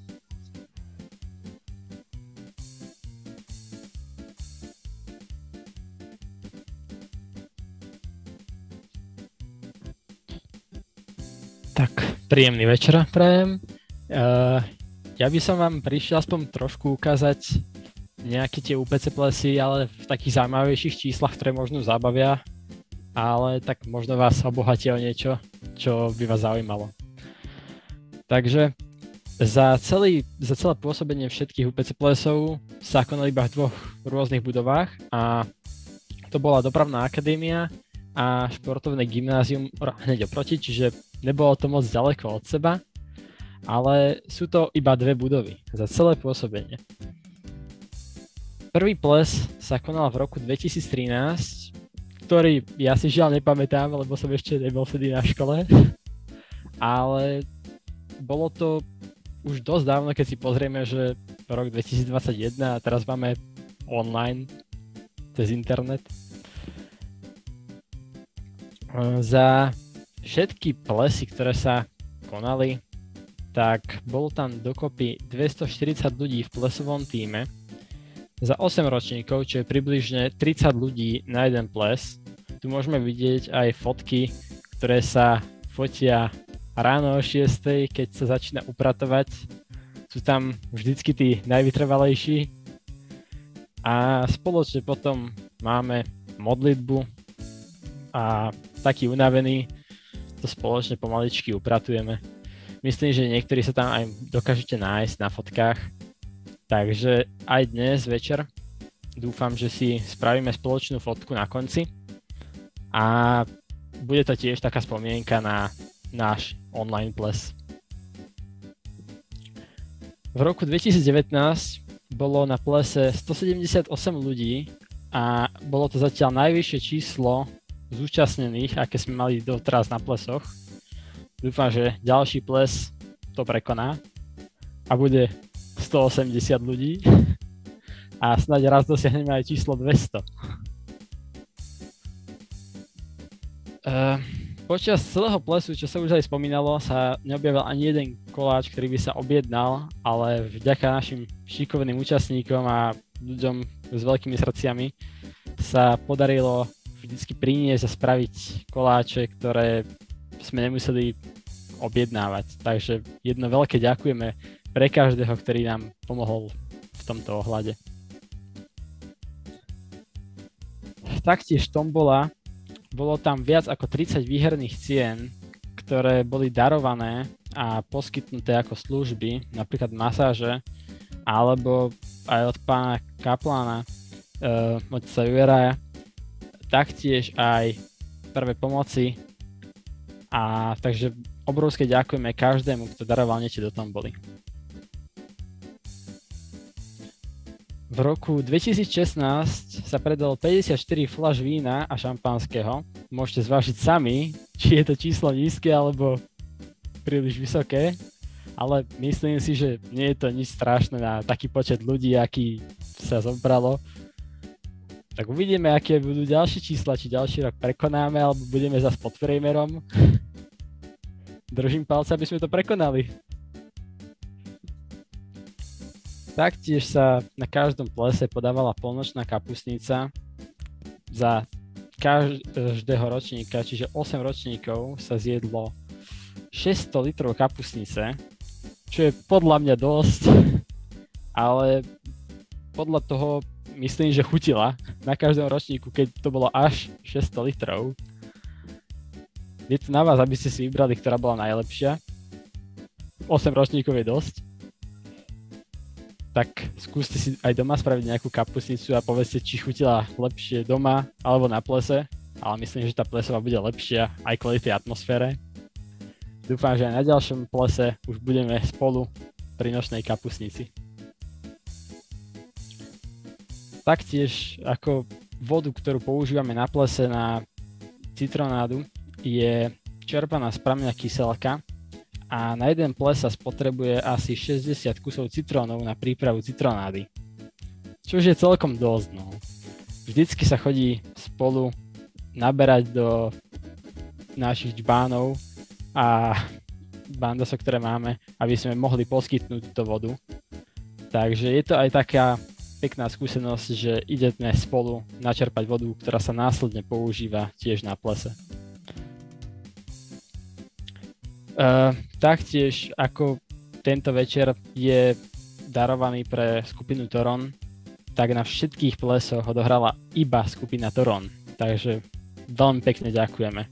Tak, príjemný večer prajem. Ja by som vám prišiel aspoň trošku ukázať nejaké tie UPC plesy, ale v takých zaujímavejších číslach, ktoré možno zabavia, ale tak možno vás obohatia o niečo, čo by vás zaujímalo. Takže za celé pôsobenie všetkých UPC plesov sa konali iba v dvoch rôznych budovách a to bola Dopravná akadémia a športovné gymnázium hneď oproti, čiže nebolo to moc ďaleko od seba, ale sú to iba dve budovy za celé pôsobenie. Prvý ples sa konal v roku 2013, ktorý ja si žiaľ nepamätám, lebo som ešte nebol vtedy na škole. Ale bolo to už dosť dávno, keď si pozrieme, že rok 2021 a teraz máme online cez internet. Za všetky plesy, ktoré sa konali, tak bolo tam dokopy 240 ľudí v plesovom tíme. Za 8 ročníkov, čo je približne 30 ľudí na jeden ples. Tu môžeme vidieť aj fotky, ktoré sa fotia ráno o 6, keď sa začína upratovať. Sú tam vždycky tí najvytrvalejší. A spoločne potom máme modlitbu a taký unavený to spoločne pomaličky upratujeme. Myslím, že niektorí sa tam aj dokážete nájsť na fotkách. Takže aj dnes večer dúfam, že si spravíme spoločnú fotku na konci a bude to tiež taká spomienka na náš online ples. V roku 2019 bolo na plese 178 ľudí a bolo to zatiaľ najvyššie číslo zúčastnených, aké sme mali doteraz na plesoch. Dúfam, že ďalší ples to prekoná a bude 180 ľudí a snáď raz dosiahneme aj číslo 200. Počas celého plesu, čo sa už aj spomínalo, sa neobjavil ani jeden koláč, ktorý by sa objednal, ale vďaka našim šikovným účastníkom a ľuďom s veľkými srdciami sa podarilo vždycky priniesť a spraviť koláče, ktoré sme nemuseli objednávať. Takže jedno veľké ďakujeme pre každého, ktorý nám pomohol v tomto ohľade. Taktiež tombola. Bolo tam viac ako 30 výherných cien, ktoré boli darované a poskytnuté ako služby, napríklad masáže, alebo aj od pána kaplána, otca Juraja, taktiež aj prvé pomoci. A takže obrovské ďakujeme každému, kto daroval niečo do tomboly. V roku 2016 sa predalo 54 fľaš vína a šampanského. Môžete zvážiť sami, či je to číslo nízke alebo príliš vysoké, ale myslím si, že nie je to nič strašné na taký počet ľudí, aký sa zobralo. Tak uvidíme, aké budú ďalšie čísla, či ďalší rok prekonáme, alebo budeme zase pod priemerom. Držím palce, aby sme to prekonali. Taktiež sa na každom plese podávala polnočná kapustnica za každého ročníka, čiže 8 ročníkov sa zjedlo 600 litrov kapustnice, čo je podľa mňa dosť, ale podľa toho myslím, že chutila na každom ročníku, keď to bolo až 600 litrov. Je to na vás, aby ste si vybrali, ktorá bola najlepšia. 8 ročníkov je dosť. Tak skúste si aj doma spraviť nejakú kapustnicu a povedzte, či chutila lepšie doma alebo na plese, ale myslím, že tá plesová bude lepšia aj kvôli tej atmosfére. Dúfam, že aj na ďalšom plese už budeme spolu pri nočnej kapustnici. Taktiež ako vodu, ktorú používame na plese na citronádu, je čerpaná z prameňa kyselka. A na jeden ples sa spotrebuje asi 60 kusov citrónov na prípravu citronády. Čo je celkom dosť, no. Vždycky sa chodí spolu naberať do našich džbánov a bandosok, ktoré máme, aby sme mohli poskytnúť túto vodu. Takže je to aj taká pekná skúsenosť, že ideme spolu načerpať vodu, ktorá sa následne používa tiež na plese. Taktiež ako tento večer je darovaný pre skupinu Toron, tak na všetkých plesoch odohrala iba skupina Toron. Takže veľmi pekne ďakujeme.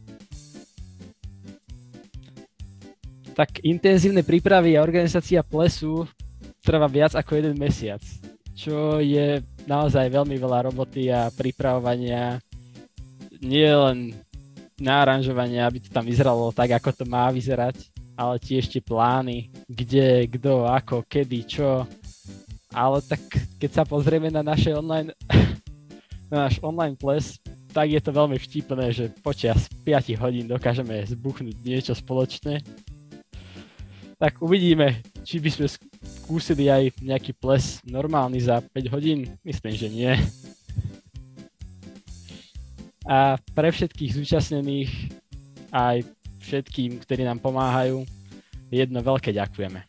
Tak intenzívne prípravy a organizácia plesu trvá viac ako 1 mesiac, čo je naozaj veľmi veľa roboty a pripravovania, nie len na aranžovanie, aby to tam vyzeralo tak, ako to má vyzerať, ale tiež tie plány, kde, kto, ako, kedy, čo. ale tak keď sa pozrieme na naše online, na náš online ples, tak je to veľmi vtipné, že počas 5 hodín dokážeme zbuchnúť niečo spoločné. Tak uvidíme, či by sme skúsili aj nejaký ples normálny za 5 hodín. Myslím, že nie. A pre všetkých zúčastnených, aj všetkým, ktorí nám pomáhajú, jedno veľké ďakujeme.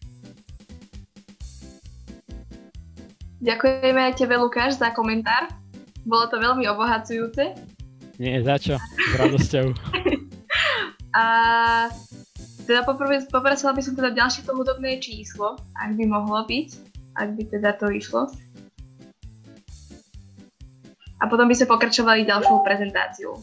Ďakujeme aj tebe, Lukáš, za komentár. Bolo to veľmi obohacujúce. Nie, za čo? S radosťou. A teda poprosila by som teda ďalšie to hudobné číslo, ak by mohlo byť, ak by teda to išlo. A potom by sme pokračovali ďalšou prezentáciou.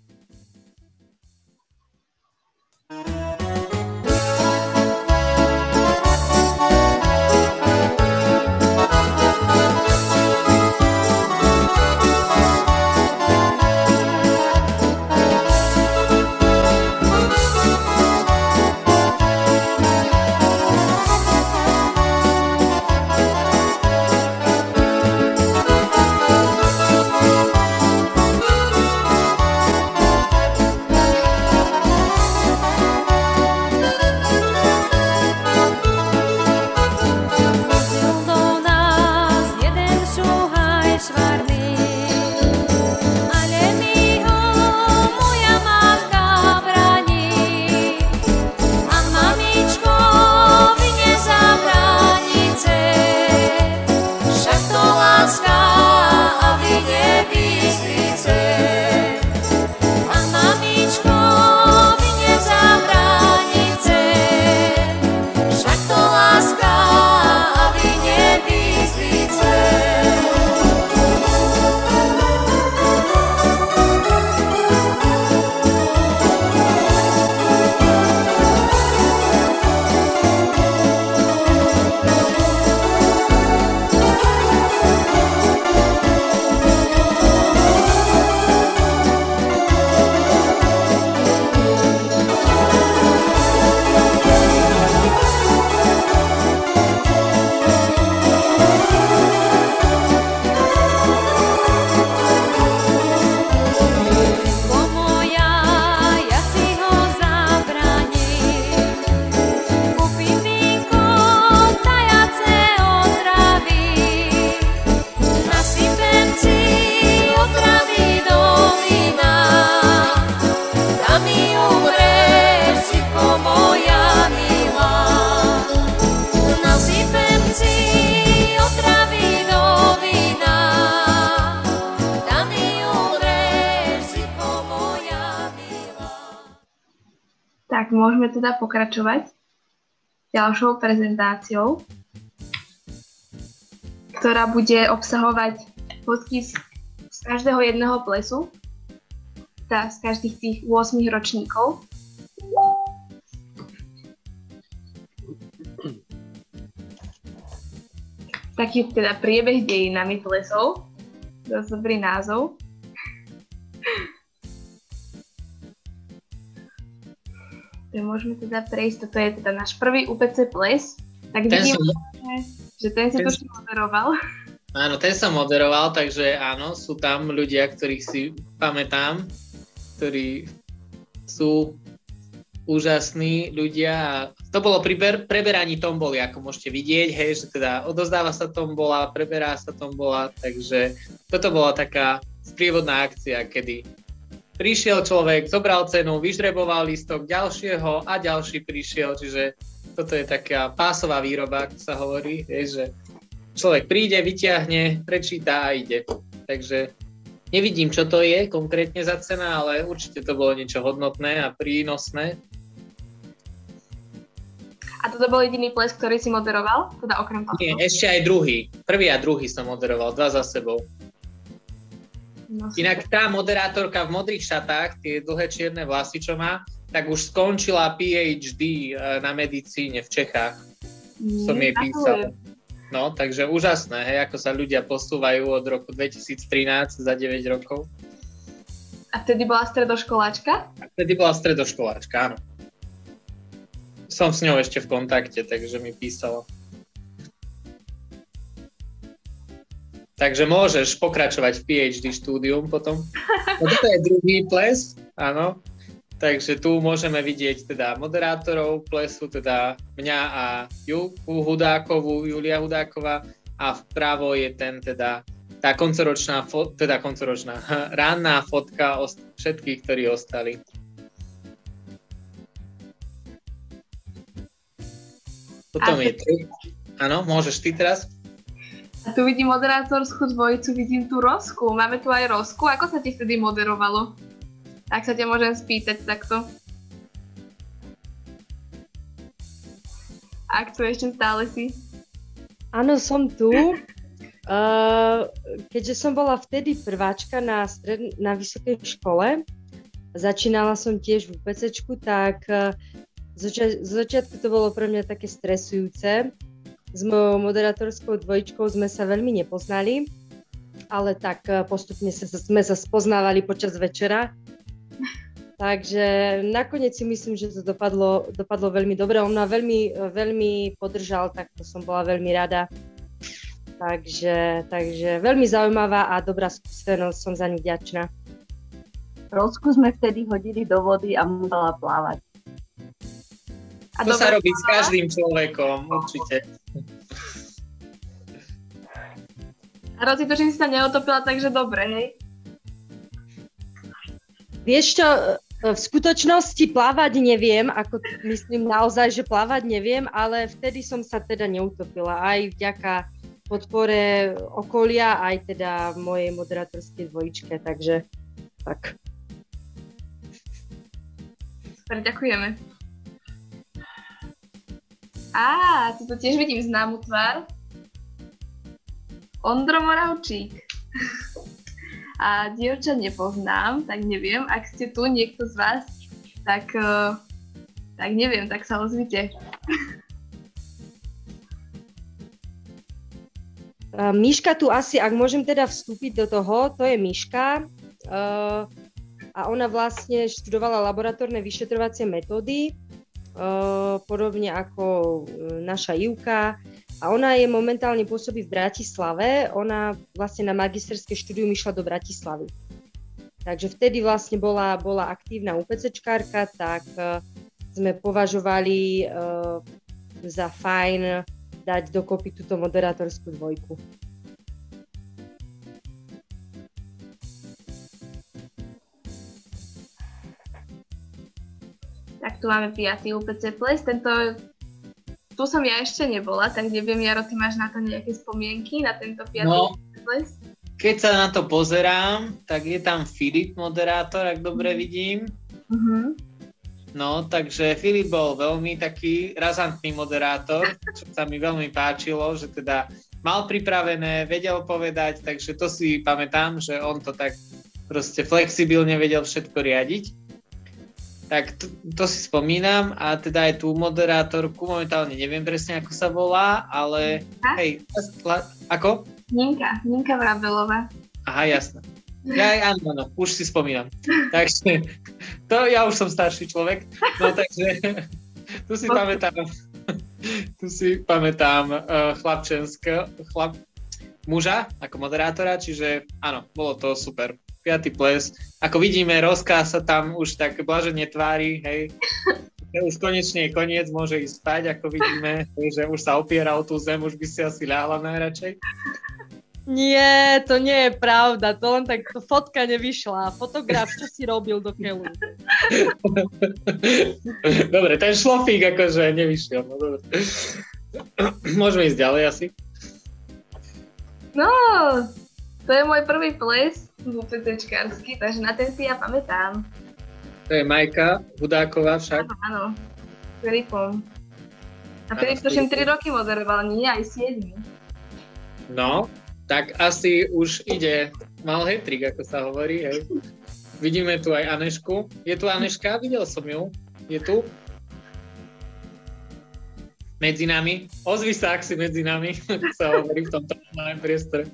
Tak môžeme teda pokračovať ďalšou prezentáciou, ktorá bude obsahovať fotky z každého jedného plesu, teda z každých tých 8 ročníkov. Taký teda priebeh dejinami plesov, dosť dobrý názov. Môžeme teda prejsť, toto je teda náš prvý UPC ples, tak vidíme, že ten si to moderoval. Áno, ten som moderoval, takže áno, sú tam ľudia, ktorých si pamätám, ktorí sú úžasní ľudia a to bolo pri preberaní tomboly, ako môžete vidieť, hej, že teda odozdáva sa tombola, preberá sa tombola, takže toto bola taká sprievodná akcia, kedy prišiel človek, zobral cenu, vyžreboval lístok ďalšieho a ďalší prišiel, čiže toto je taká pásová výroba, ako sa hovorí, že človek príde, vyťahne, prečíta a ide. Takže nevidím, čo to je konkrétne za cena, ale určite to bolo niečo hodnotné a prínosné. A toto bol jediný ples, ktorý si moderoval? Teda okrem toho? Nie, ešte aj druhý. Prvý a druhý som moderoval, 2 za sebou. No, inak tá moderátorka v modrých šatách, tie dlhé čierne vlasy, čo má, tak už skončila PhD na medicíne v Čechách. Som jej písal. No, takže úžasné, hej, ako sa ľudia posúvajú od roku 2013 za 9 rokov. A vtedy bola stredoškoláčka? Áno. Som s ňou ešte v kontakte, takže mi písala. Takže môžeš pokračovať v PhD štúdium potom. No toto je druhý ples, áno. Takže tu môžeme vidieť teda moderátorov plesu, teda mňa a Julia Hudáková a vpravo je ten teda tá koncoročná ranná fotka všetkých, ktorí ostali. Potom je tu. Áno, môžeš ty teraz. A tu vidím moderátorskú dvojicu, vidím tu Rosku. Máme tu aj Rosku. Ako sa ti vtedy moderovalo? Tak sa ťa môžem spýtať takto. Ak tu ešte stále si. Áno, som tu. Keďže som bola vtedy prváčka na vysokej škole, začínala som tiež v UPCčku, tak z začiatku to bolo pre mňa také stresujúce. S mojou moderátorskou dvojičkou sme sa veľmi nepoznali, ale tak postupne sme sa spoznávali počas večera. Takže nakoniec si myslím, že to dopadlo veľmi dobre. On ma veľmi podržal, tak to som bola veľmi rada. Takže veľmi zaujímavá a dobrá skúsenosť, som za ňu vďačná. Rosku sme vtedy hodili do vody a musela plávať. To sa robí s každým človekom, určite. A Rozi, to, že si sa neotopila, takže dobre, hej? Vieš čo, v skutočnosti plávať neviem, ako myslím naozaj, že plávať neviem, ale vtedy som sa teda neutopila, aj vďaka podpore okolia, aj teda mojej moderátorskej dvojičke, takže tak. Super, ďakujeme. Tu tiež vidím známu tvár. Ondro Moravčík. A dievča nepoznám, tak neviem. Ak ste tu niekto z vás, tak neviem, tak sa ozvite. Miška tu asi, ak môžem teda vstúpiť do toho, to je Miška. A ona vlastne študovala laboratórne vyšetrovacie metódy, podobne ako naša Ivka. A ona je momentálne pôsobí v Bratislave. Ona vlastne na magisterské štúdium išla do Bratislavy. Takže vtedy vlastne bola aktívna UPCčkárka, tak sme považovali za fajn dať dokopy túto moderátorskú dvojku. Tak tu máme 5. UPC Ples. Tu som ja ešte nebola, tak neviem, Jaro, ty máš na to nejaké spomienky, na tento 5. UPC Ples? Keď sa na to pozerám, tak je tam Filip, moderátor, ak dobre vidím. No, takže Filip bol veľmi taký razantný moderátor, čo sa mi veľmi páčilo, že teda mal pripravené, vedel povedať, takže to si pamätám, že on to tak proste flexibilne vedel všetko riadiť. Tak to si spomínam a teda aj tú moderátorku, momentálne neviem presne, ako sa volá, ale hej, ako? Ninka Vrabelová. Aha, jasné. Áno, už si spomínam. Takže, to ja už som starší človek, no takže tu si pamätám muža ako moderátora, čiže áno, bolo to super. 5. ples. Ako vidíme, Roska sa tam už tak blažene tvári, hej. Už konečne je koniec, môže ísť spať, ako vidíme, že už sa opiera o tú zem, už by si asi ľahla najradšej. Nie, to nie je pravda, to len tak fotka nevyšla. Fotograf, čo si robil do keľu? Dobre, ten šlofík akože nevyšiel, no dobre. Môžeme ísť ďalej asi? No, to je môj prvý ples UPCčkársky, takže na ten si ja pamätám. To je Majka Hudáková však. Áno, s Filipom. A Filip to 3 roky moderoval, nie aj 7. No, tak asi už ide, mal hat-trick, ako sa hovorí, hej. Vidíme tu aj Anešku. Je tu Aneška? Videl som ju. Je tu? Medzi nami. Ozvi sa, ak si medzi nami, ako sa hovorí v tomto malém priestore.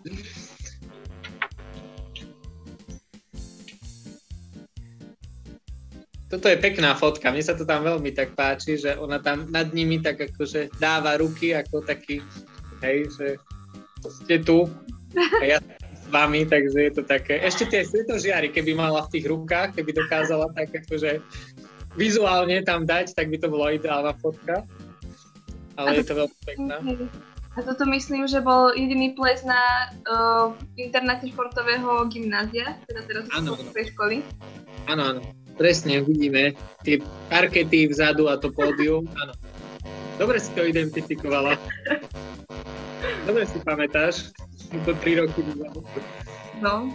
Toto je pekná fotka, mne sa to tam veľmi tak páči, že ona tam nad nimi tak akože dáva ruky ako taký, hej, že ste tu A ja s vami, takže je to také. Ešte tie svetožiary, keby mala v tých rukách, keby dokázala tak akože vizuálne tam dať, tak by to bola ideálna fotka. Ale je to veľmi pekná. A toto myslím, že bol jediný ples na internáte športového gymnázia, teda teraz športovej školy. Áno, presne, vidíme tie parkety vzadu a to pódium. Áno. Dobre si to identifikovala. Dobre si pamätáš. To 3 roky vzadu. No.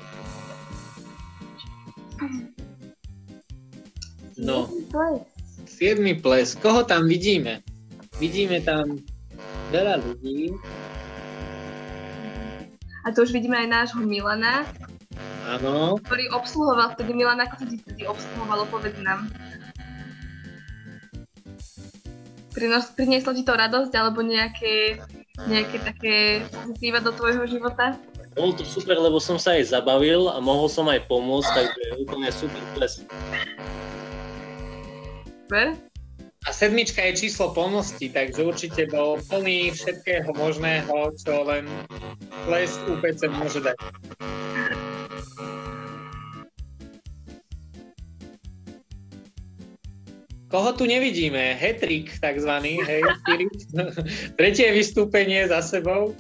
No. 7. ples. Koho tam vidíme? Vidíme tam veľa ľudí. A tu už vidíme aj nášho Milana. Áno. Ktorý obsluhoval vtedy. Milan, ako sa ti vtedy obsluhovalo, povedz nám. Prinieslo ti to radosť, alebo nejaké také pozitíva do tvojho života? Bolo to super, lebo som sa aj zabavil a mohol som aj pomôcť, takže úplne super ples. Super. A 7 je číslo plnosti, takže určite bol plný všetkého možného, čo len ples UPC môže dať. Koho tu nevidíme? Hat-trick takzvaný, hej, tretie vystúpenie za sebou.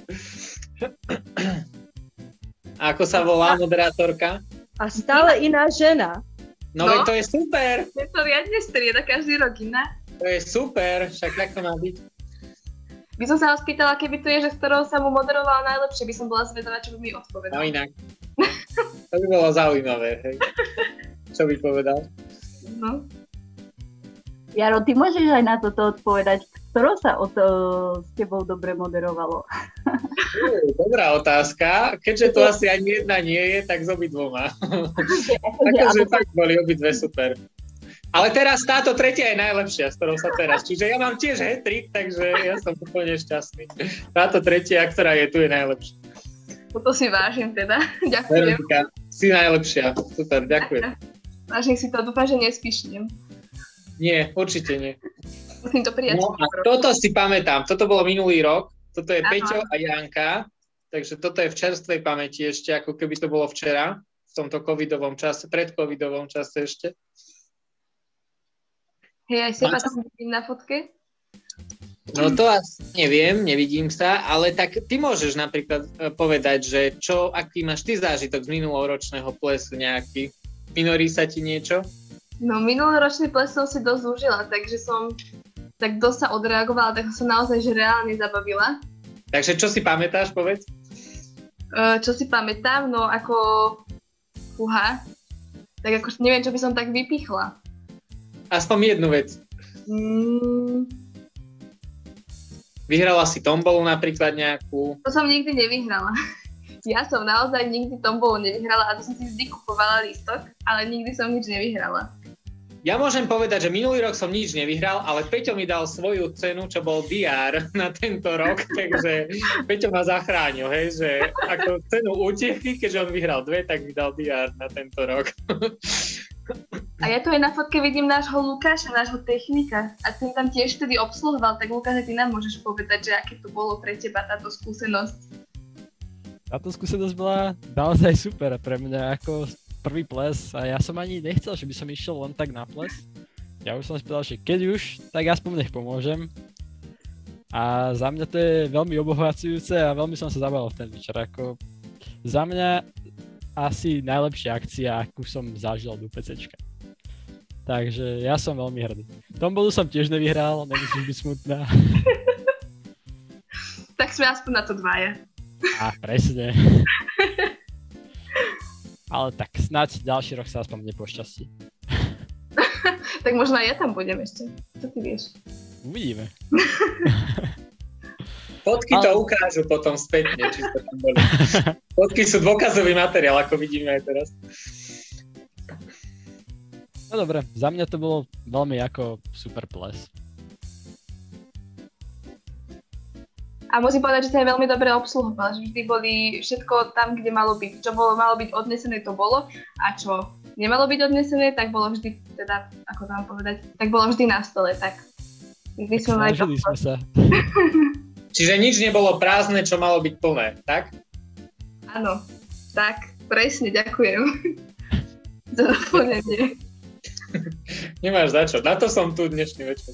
Ako sa volá moderátorka? A stále iná žena. No, to je super. Je to riadne strieda každý rok iná. To je super, však tak to má byť. By som sa ho spýtala, keby tu je, že s ktorou sa mu moderovala najlepšie, by som bola zvedavá, čo by mi odpovedal. No inak. To by bolo zaujímavé, hej. Čo by povedal? No. Jaro, ty môžeš aj na toto odpovedať. Ktorou sa s tebou dobre moderovalo? Dobrá otázka. Keďže to asi ani jedna nie je, tak s obidvoma. Takže fakt boli obidve super. Ale teraz táto tretia je najlepšia, s ktorou sa teraz. Čiže ja mám tiež hat-trick, takže ja som úplne šťastný. Táto tretia, ktorá je tu, je najlepšia. Toto si vážim teda. Ďakujem. Veronika, si najlepšia. Super, ďakujem. Vážim si to, dúfam, že nespíšnem. Nie, určite nie. Musím to prijať. No a toto si pamätám, toto bolo minulý rok, toto je Peťo a Janka, takže toto je v čerstvej pamäti ešte, ako keby to bolo včera, v tomto covidovom čase, pred covidovom čase ešte. Hej, aj seba tam vidím na fotke. No to asi neviem, nevidím sa, ale tak ty môžeš napríklad povedať, že aký máš ty zážitok z minuloročného plesu nejaký? Minorí sa ti niečo? No, minuloročný ples som si dosť užila, takže som tak dosť sa odreagovala, tak som naozaj že reálne zabavila. Takže čo si pamätáš, povedz? Čo si pamätám? No, ako tak ako neviem, čo by som tak vypichla. Aspoň jednu vec. Vyhrala si tombolu napríklad nejakú? To som nikdy nevyhrala. Ja som naozaj nikdy tombolu nevyhrala a to som si vždy kupovala lístok, ale nikdy som nič nevyhrala. Ja môžem povedať, že minulý rok som nič nevyhral, ale Peťo mi dal svoju cenu, čo bol DR na tento rok, takže Peťo ma zachránil, hej, že ako cenu útechy, keďže on vyhral 2, tak mi dal DR na tento rok. A ja tu aj na fotke vidím nášho Lukáša, nášho technika. A ten tam tiež vtedy obsluhoval, tak Lukáš, ty nám môžeš povedať, že aké to bolo pre teba táto skúsenosť? Táto skúsenosť bola naozaj super pre mňa, ako prvý ples a ja som ani nechcel, že by som išiel len tak na ples. Ja už som si povedal, že keď už, tak aspoň nech pomôžem. A za mňa to je veľmi obohacujúce a veľmi som sa zabavil v ten večer. Ako za mňa asi najlepšia akcia, akú som zažil do PCčka. Takže ja som veľmi hrdý. Tombolu som tiež nevyhral, nemusíš byť smutná. Tak sme aspoň na to dvaja. Á, presne. Ale tak snáď ďalší rok sa aspoň nepošťastí. Tak možno aj ja tam budem ešte. Čo ty vieš? Uvidíme. Fotky to ukážu potom spätne, či sa tam boli. Fotky sú dôkazový materiál, ako vidíme aj teraz. No dobre, za mňa to bolo veľmi ako super ples. A musím povedať, že sa aj veľmi dobre obsluhoval, že vždy boli všetko tam, kde malo byť. Čo malo byť odnesené, to bolo. A čo nemalo byť odnesené, tak bolo vždy, teda, ako to mám povedať, tak bolo vždy na stole, tak. Vždy sme mali snažili sme sa. Čiže nič nebolo prázdne, čo malo byť plné, tak? Áno, tak, presne, ďakujem za doplnenie. Nemáš za čo, na to som tu dnešný večer.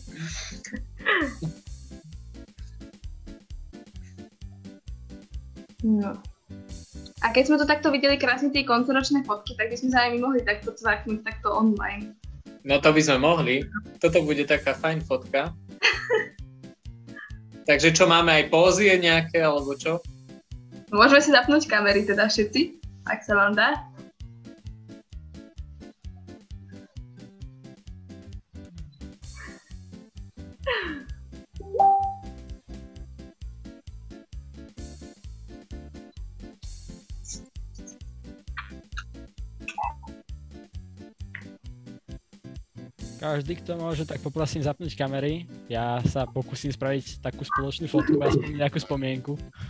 No. A keď sme to takto videli krásne tie koncoročné fotky, tak by sme sa aj my mohli takto cvaknúť takto online. No to by sme mohli. Toto bude taká fajn fotka. Takže čo, máme aj pózie nejaké, alebo čo? Môžeme si zapnúť kamery teda všetci, ak sa vám dá. Každý, kto môže, tak poprosím zapnúť kamery. Ja sa pokúsim spraviť takú spoločnú fotku, aspoň nejakú spomienku.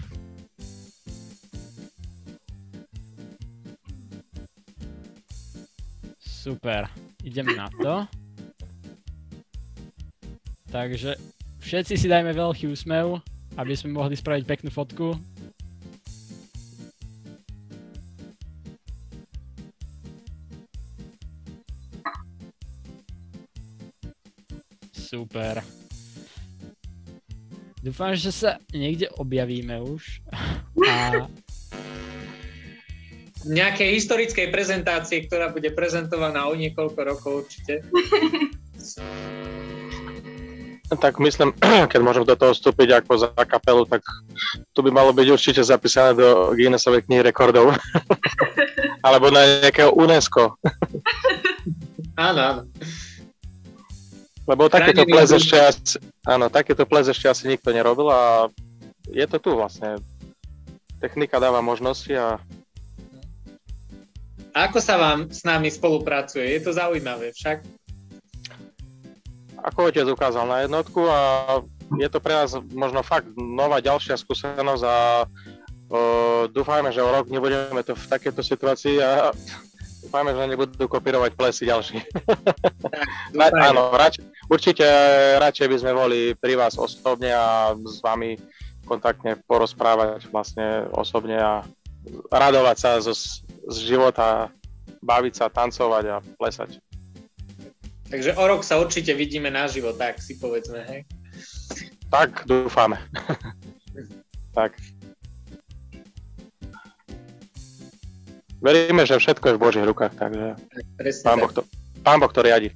Super, ideme na to. Takže všetci si dajme veľký úsmev, aby sme mohli spraviť peknú fotku. Super. Dúfam, že sa niekde objavíme už. A v nejakej historickej prezentácii, ktorá bude prezentovaná o niekoľko rokov určite. Tak myslím, keď môžem do toho vstúpiť ako za kapelu, tak tu by malo byť určite zapísané do Guinnessovej knihy rekordov. Alebo na nejakého UNESCO. Áno. Lebo takéto ples ešte asi nikto nerobil a je to tu vlastne. Technika dáva možnosti a... Ako sa vám s nami spolupracuje? Je to zaujímavé však? Ako otec ukázal na jednotku a je to pre nás možno fakt nová ďalšia skúsenosť a dúfajme, že o rok nebudeme to v takejto situácii a dúfajme, že nebudú kopírovať plesy ďalší. Áno, určite radšej by sme boli pri vás osobne a s vami kontaktne porozprávať vlastne osobne a radovať sa z života, baviť sa, tancovať a plesať. Takže o rok sa určite vidíme naživo, tak si povedzme, hej? Tak, dúfame. Tak. Veríme, že všetko je v Božích rukách, takže Pán Boh to riadi.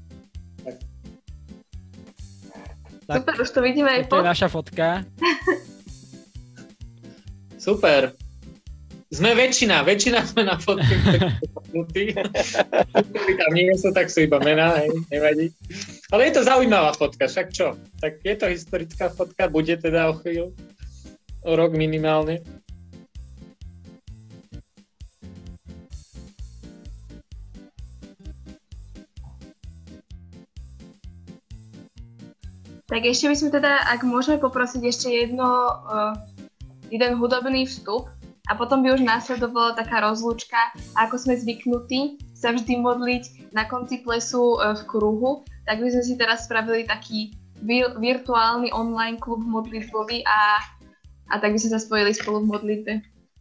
Super, už to vidíme aj to je naša fotka. Super. Sme väčšina sme na fotke. Tam nie sú, tak sú iba mená, hej, nevadí. Ale je to zaujímavá fotka, však čo? Tak je to historická fotka, bude teda o chvíľu, o rok minimálne. Tak ešte by sme teda, ak môžeme poprosiť ešte jeden hudobný vstup, a potom by už následovala taká rozlúčka, ako sme zvyknutí sa vždy modliť na konci plesu v kruhu, tak by sme si teraz spravili taký virtuálny online klub modlitbový a tak by sme sa spojili spolu v modlitbe.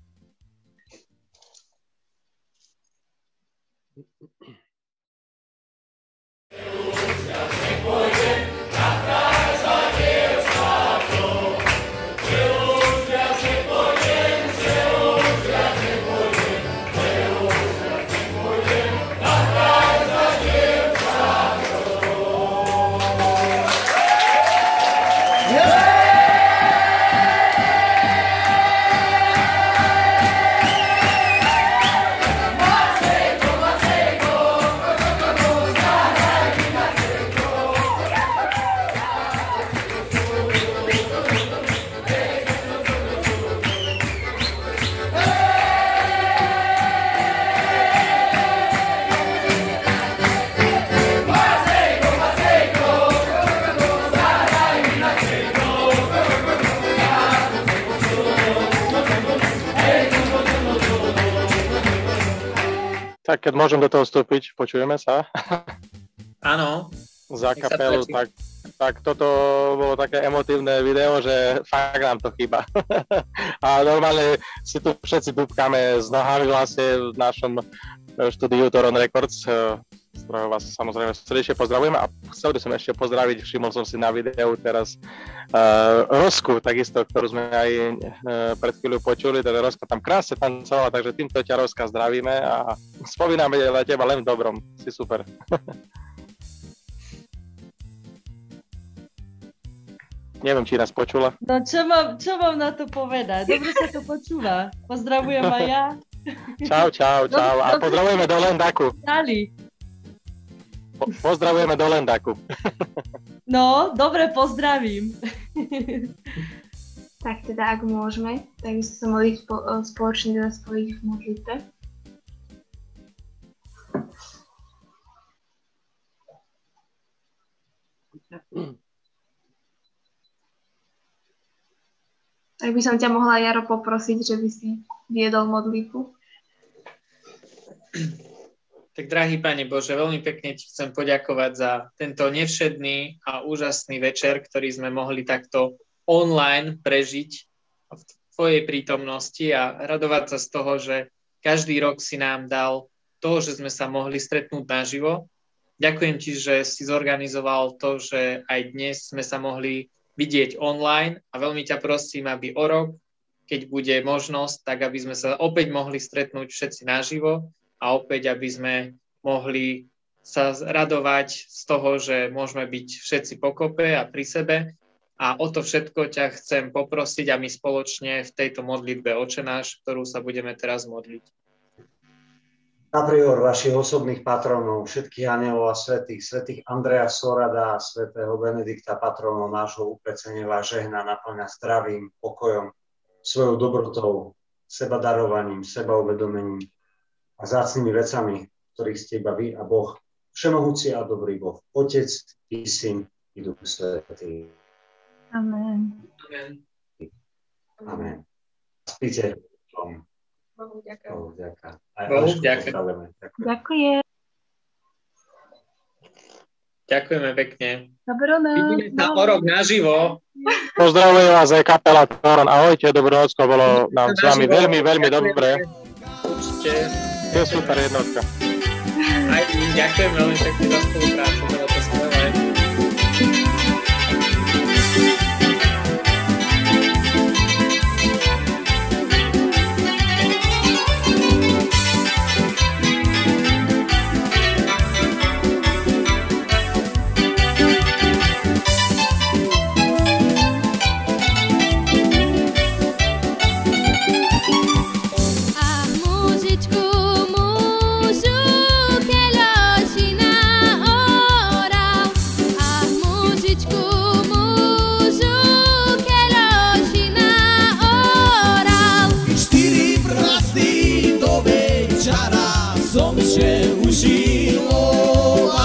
Tak keď môžem do toho vstúpiť, počujeme sa? Áno. Za kapelu, tak tak toto bolo také emotívne video, že fakt nám to chýba. A normálne si tu všetci dúbkame s nohami vlastne v našom štúdiu Toron Records, z ktorého vás samozrejme srdečne pozdravujeme a chcel by som ešte pozdraviť, všimol som si na videu teraz Rosku, takisto, ktorú sme aj pred chvíľou počuli, teda Roska tam krásne tancovala, takže týmto ťa Roska zdravíme a spomíname na teba len v dobrom, si super. Neviem, či nás počula. No čo mám na to povedať? Dobre sa to počúva. Pozdravujem aj ja. Čau. A pozdravujeme do Lendaku. Pozdravujeme do Lendaku. No, dobre, pozdravím. Tak teda, ak môžeme, tak by sme sa mohli spoločne teda spojiť v modlitbe. Tak by som ťa mohla, Jaro, poprosiť, že by si viedol modlitbu. Tak, drahý Pane Bože, veľmi pekne ti chcem poďakovať za tento nevšedný a úžasný večer, ktorý sme mohli takto online prežiť v tvojej prítomnosti a radovať sa z toho, že každý rok si nám dal to, že sme sa mohli stretnúť naživo. Ďakujem ti, že si zorganizoval to, že aj dnes sme sa mohli vidieť online a veľmi ťa prosím, aby o rok, keď bude možnosť, tak aby sme sa opäť mohli stretnúť všetci naživo a opäť, aby sme mohli sa radovať z toho, že môžeme byť všetci pokope a pri sebe. A o to všetko ťa chcem poprosiť a my spoločne v tejto modlitbe Otče náš, ktorú sa budeme teraz modliť. Na prior vašich osobných patronov, všetkých anielov a svätých Andreja Sorada a svätého Benedikta, patronov nášho upecenia vás žehná, naplňa zdravím, pokojom, svojou dobrotou, sebadarovaním, sebauvedomením a vzácnymi vecami, ktorých ste iba vy a Boh, všemohúci a dobrý Boh, Otec i Syn i Duch Svätý. Amen. Amen. Spíte. Bohu ďakujem. Bohu ďakujem. Ďakujem. Ďakujeme pekne. Dobrú noc. Vidíme sa o rok naživo. Pozdravujem vás aj kapela Toron. Ahojte, dobrú nocko, bolo nám s vami veľmi, veľmi dobre. Určite. Je super jednotka. Aj ďakujem veľmi pekne za spoluprácu, bolo to skvelé.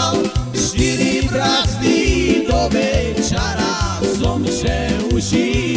Štyri brazdy do večera som się usił.